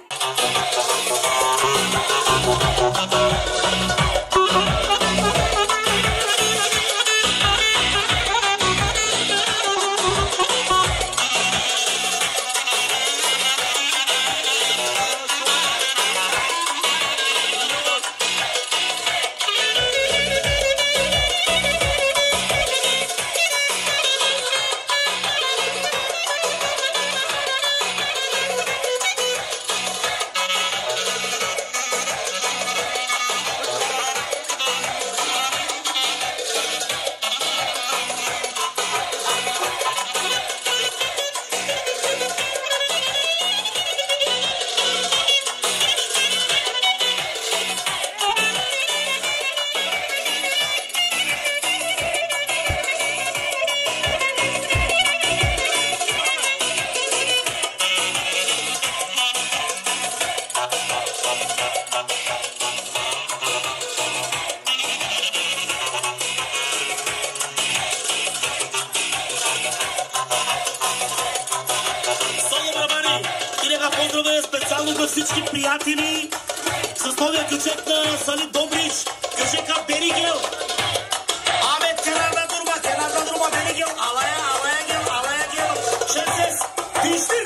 за всички приятели с новия кючек на Салим Добрич, кючека Беригел. Абе, Kenarda durma, kenarda durma Berigel. Alaya, alaya gel, alaya gel. Şerses, değiştir.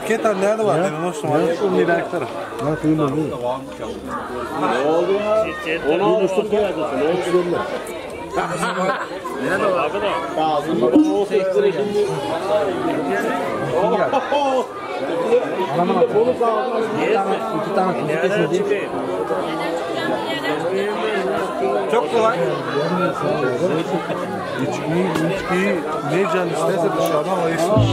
Paketten nerede var? Ben hoştum. Onun direktörü. Ne kıyım oldu? Ne oldu ya? Onu almıştık koyardı sana. Onu söyle. Nerede var? Ağzını babamı o sektörü şimdi. Adamın atı. İki tane kuzu kesildi. Çok kolay. İçkiyi, içkiyi ne can isterse dışarıdan ayırsın.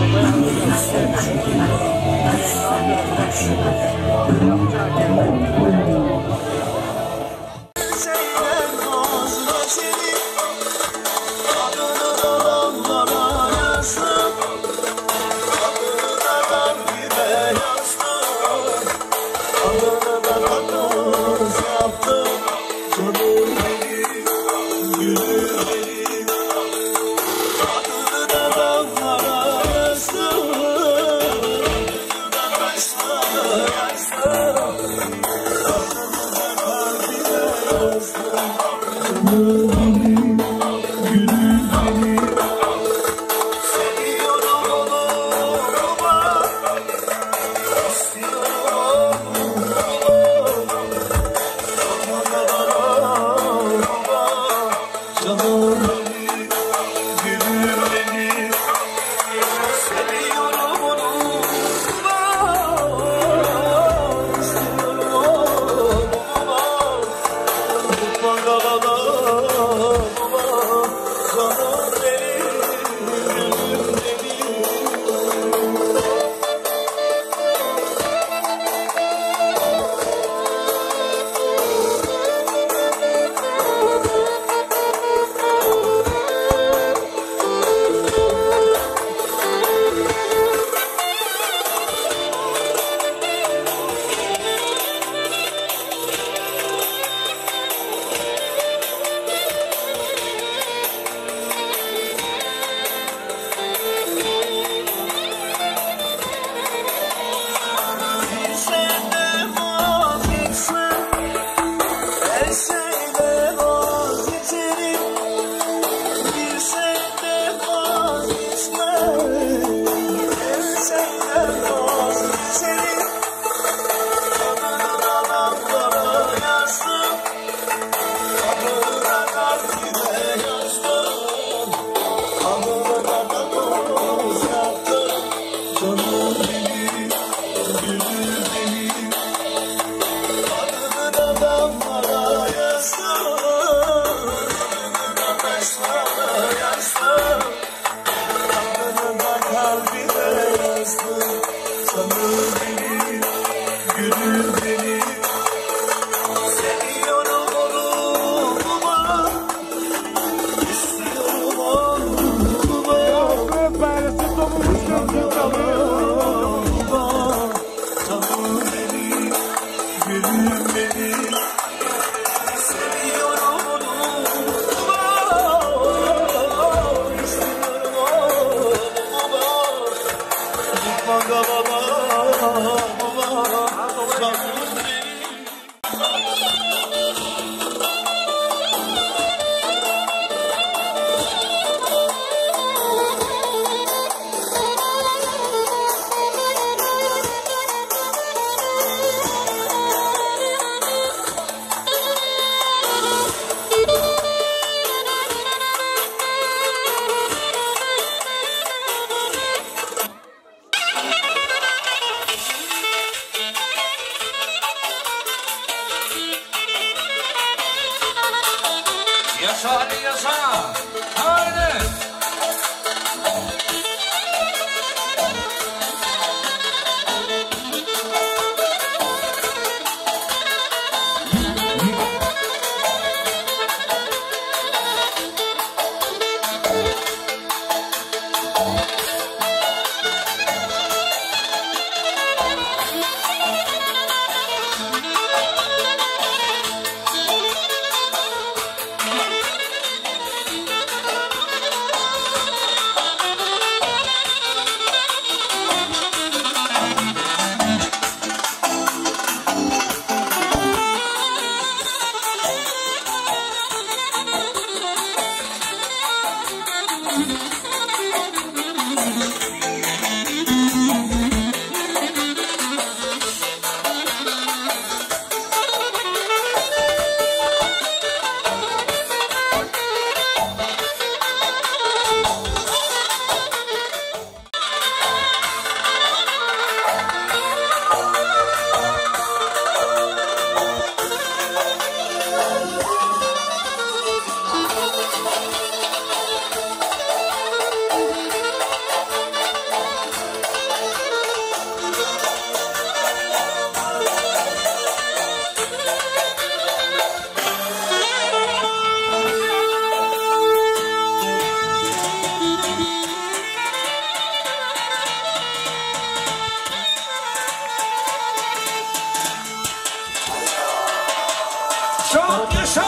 Çok yaşa.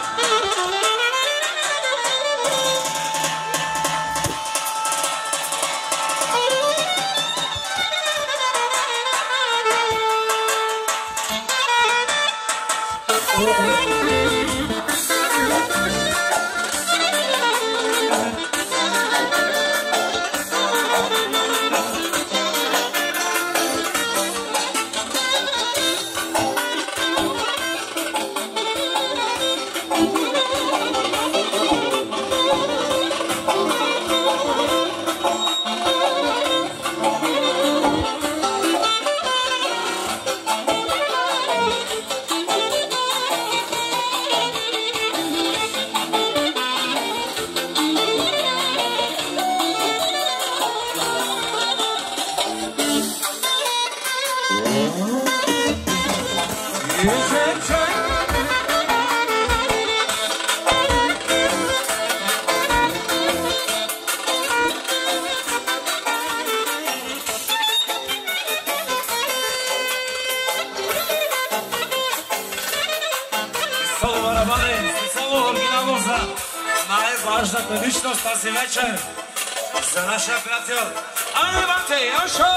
Ważna konieczność na ten wieczór za nasze przyjaciół. Ale Matej, Jasza!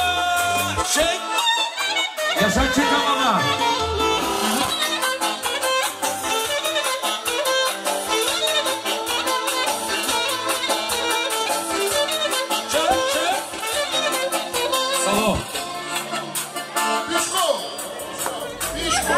Jasza, czeka mama. Solo. Piszko! Piszko!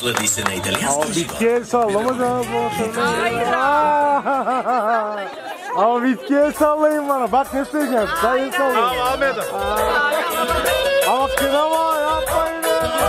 Sladise na italijanski Ama bitki el sallama da bu. Hayır. Ama bitki el sallayın bana. Bak ne söyleyeceğim. Sayın sallayın. Tamam Ahmet. Ama kınama yapmayın.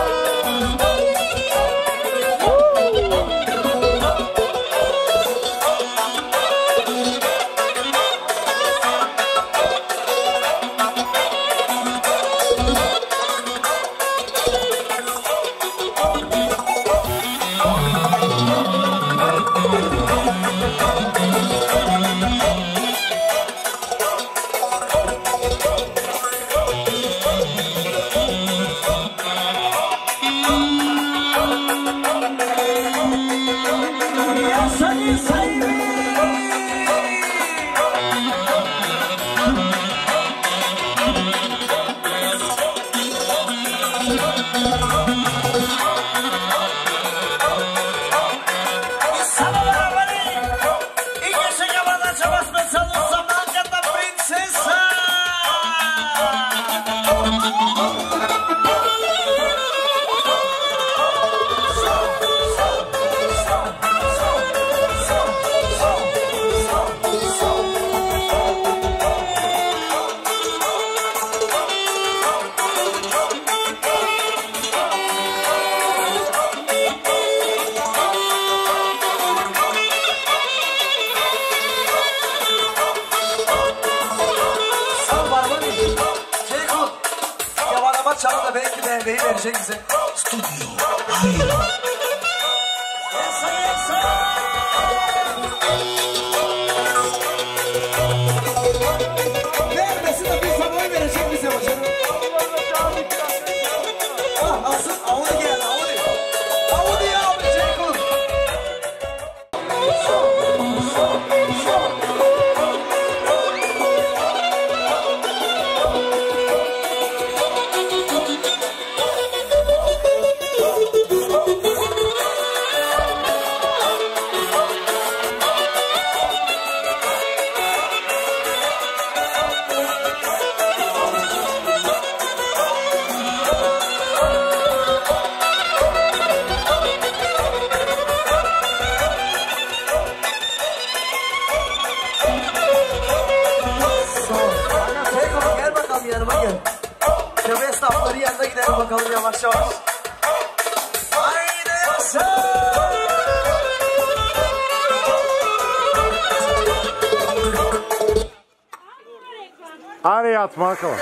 Çalı da belki B M W'yi verecek bize. Stüdyo. Hayır. Vermesin de bir sabahı verecek bize hocam. Ah alsın. Avuni gel. Avuni. Avuni ya abi. Ceyhun. Yanına gidelim bakalım yavaş yavaş. Haydi yaşa! Hadi yatma bakalım.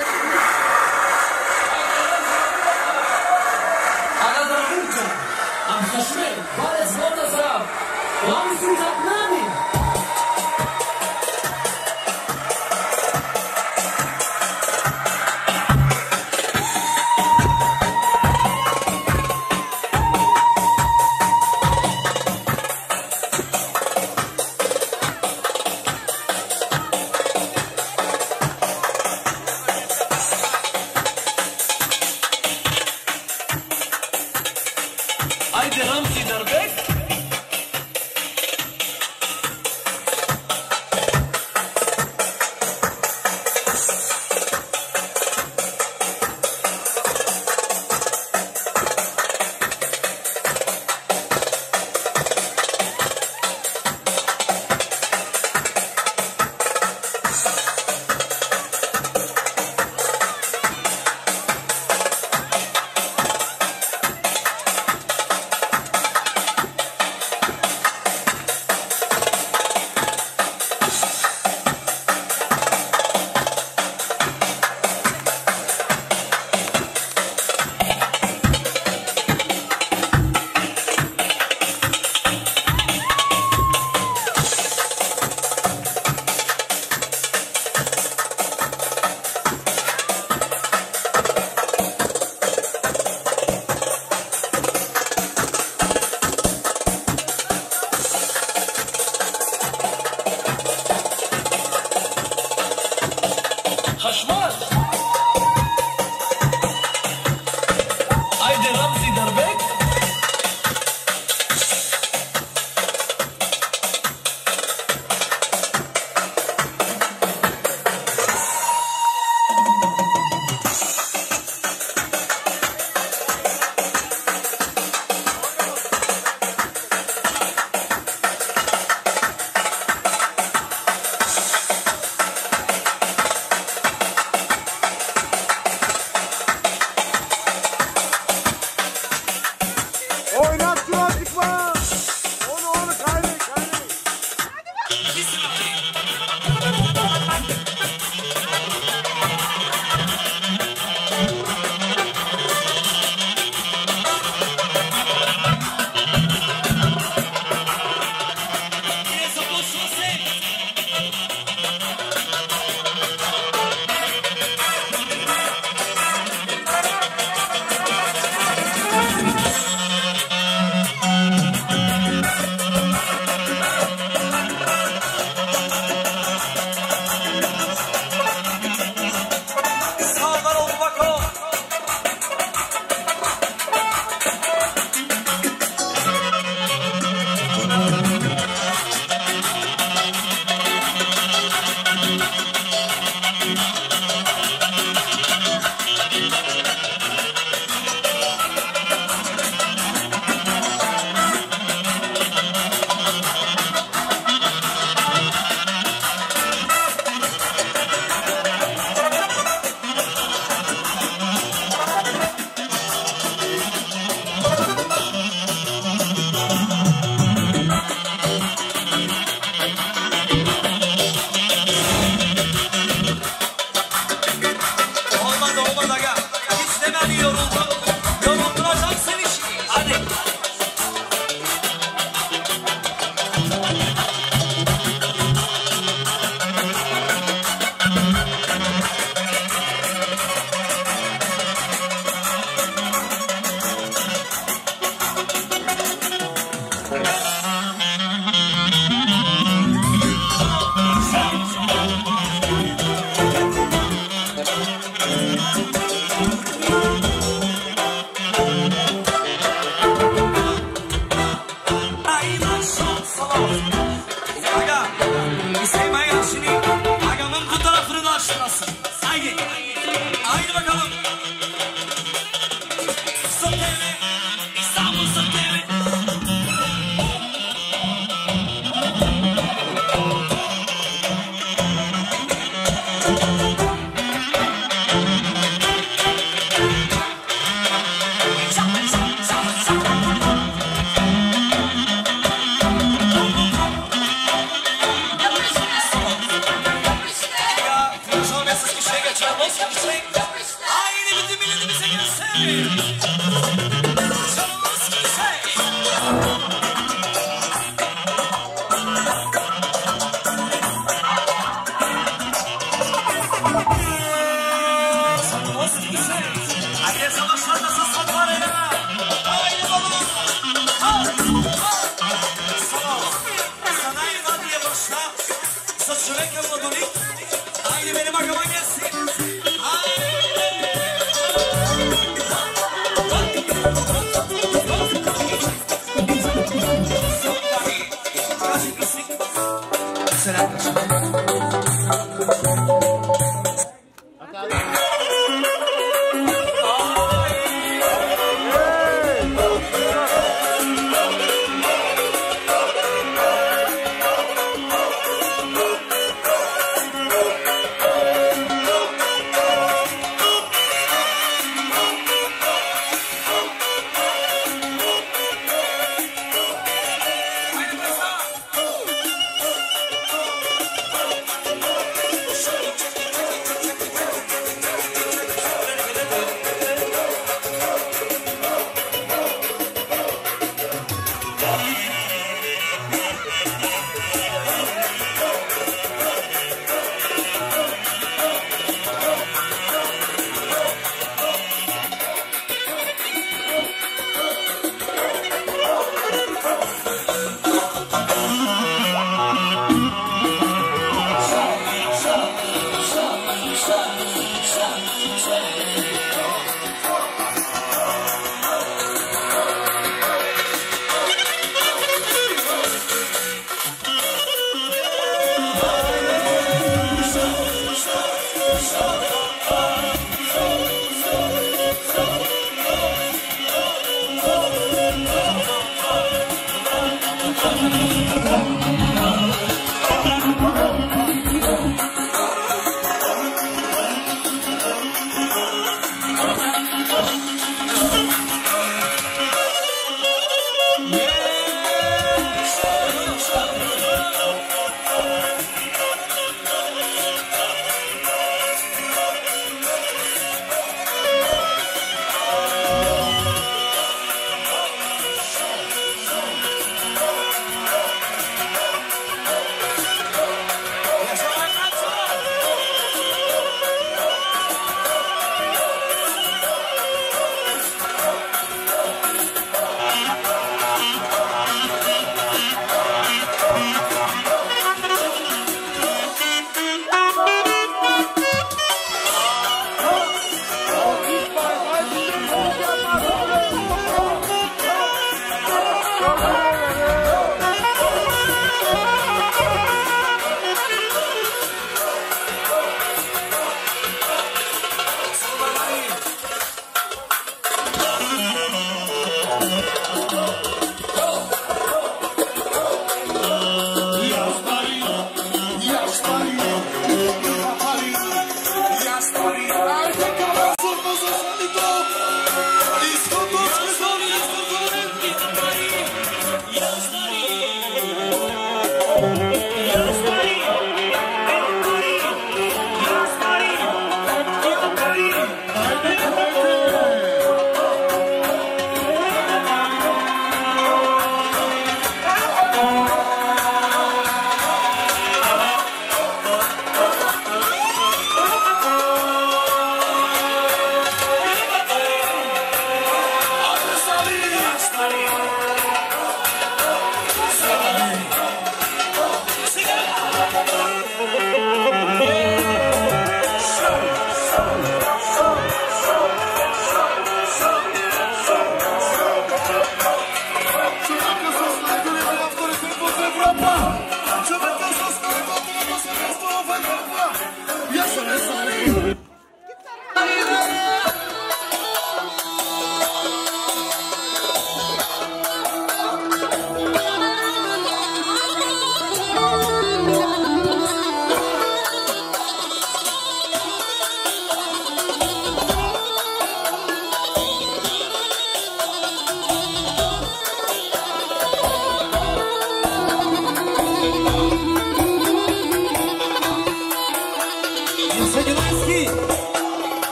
Thank you.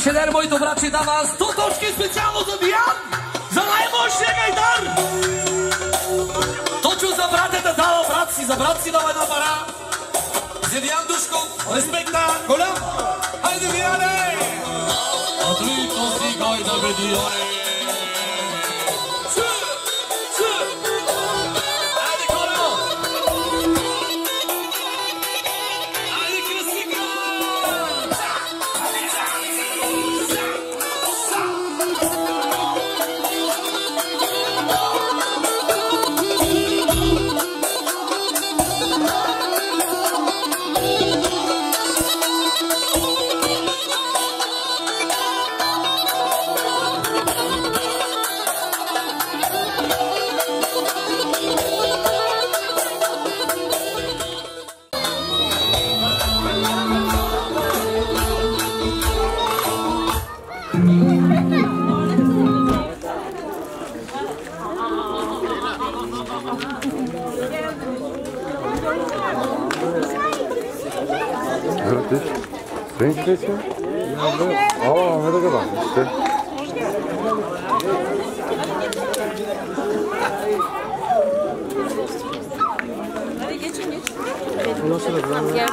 Siedem mój to bracie dla was. To toczki specjalno zabijam. Za najmocniej gajdar. Toczył za bratę, to dało braci. Za braci dawaj na para. Zjadjam duszką. Respekta. Kolam. Hajde wiane. A ty to si gajda bedione. Renk neyse? Aa ne kadar işte. Hadi geçin geç. Bu nasıl bir lan? Gel.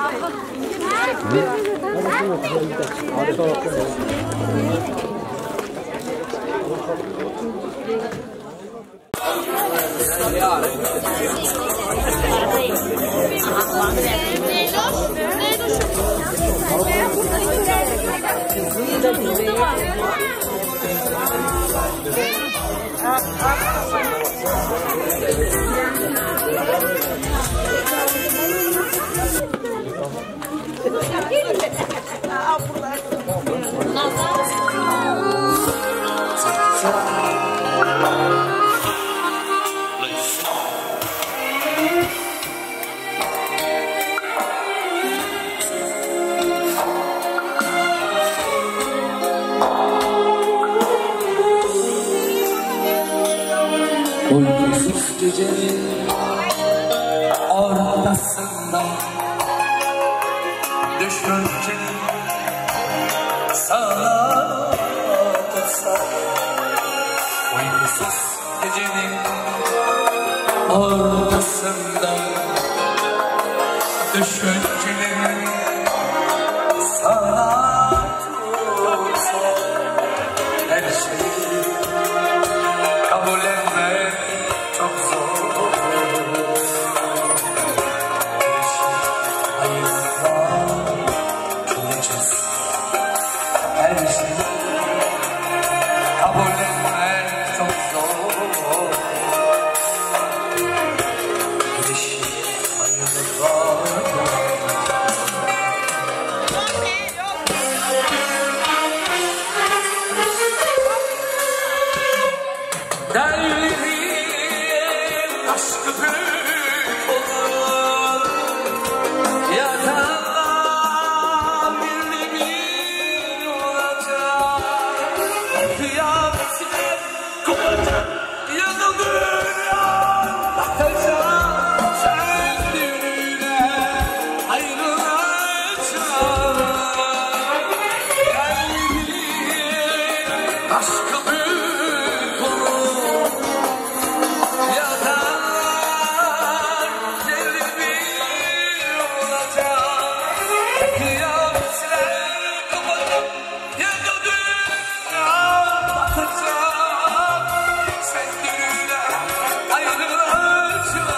Uykusuz gecenin ortasında düşünce sana tutsa. Uykusuz gecenin ortasında düşüncelerin sana tutsa. Her şeyi kabul etmek çok zor. Hayırlar bulacağız. Her şeyi kabul etmek çok zor. Gidişi hayırlar. Derlerin aşkı büyük olur. Yatanlar birli bir olacak. Kıyametine kopacak. Yanı dünya batacak. Sen düğüne ayrılacak. Derlerin aşkı büyük olur. Yatar yerli bir olacak. Kıyametler kopacak. Yanı dünya batacak. Sen düğüne ayrılacak.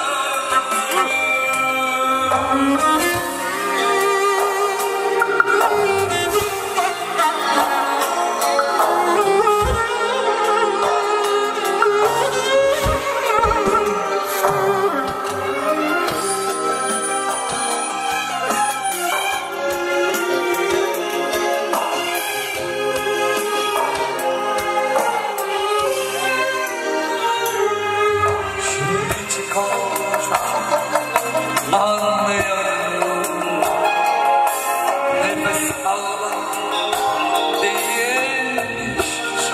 Şimdi çıkar anlayamıyorum. Nefes almak değilmiş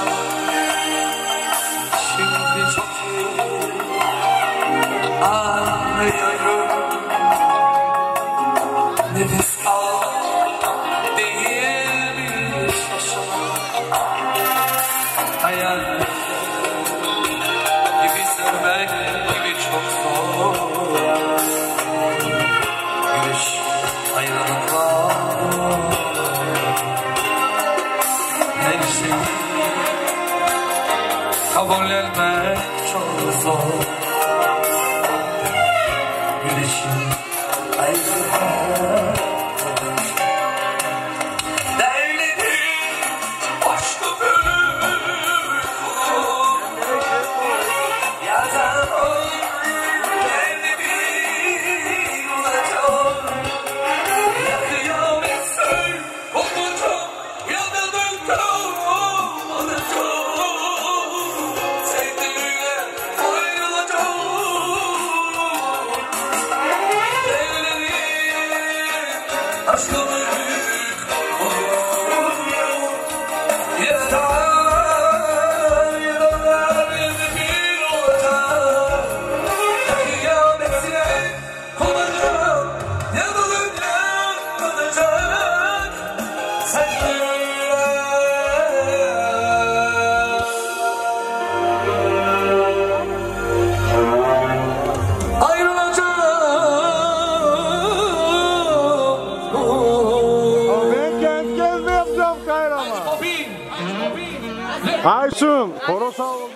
şimdi çok iyi anlıyorum. Nefes almak değilmiş yaşamak. kabul etmek çok zor. Güneşin aydınlığa devletin başka büyük yazan o kendi bir olacak. Yakıyor etsin olacak, yanıldıktan olacak. Sevdiğine ayrılacak. Aşkı büyük olur. Yeter, yeter bir olacak. Kıyametine konacak. Yanılacak, konacak. Sevdiğine ayrılacak. Ben kendi kendime yapacağım kayrama. Aysun, koro sağ ol.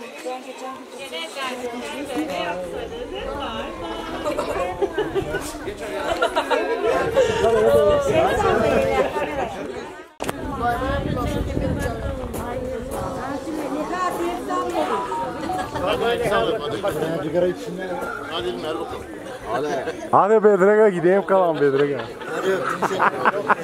Sigara içsinler. Hadi ver bakalım. Hadi Bedre'ye gideyim kalan Bedre'ye.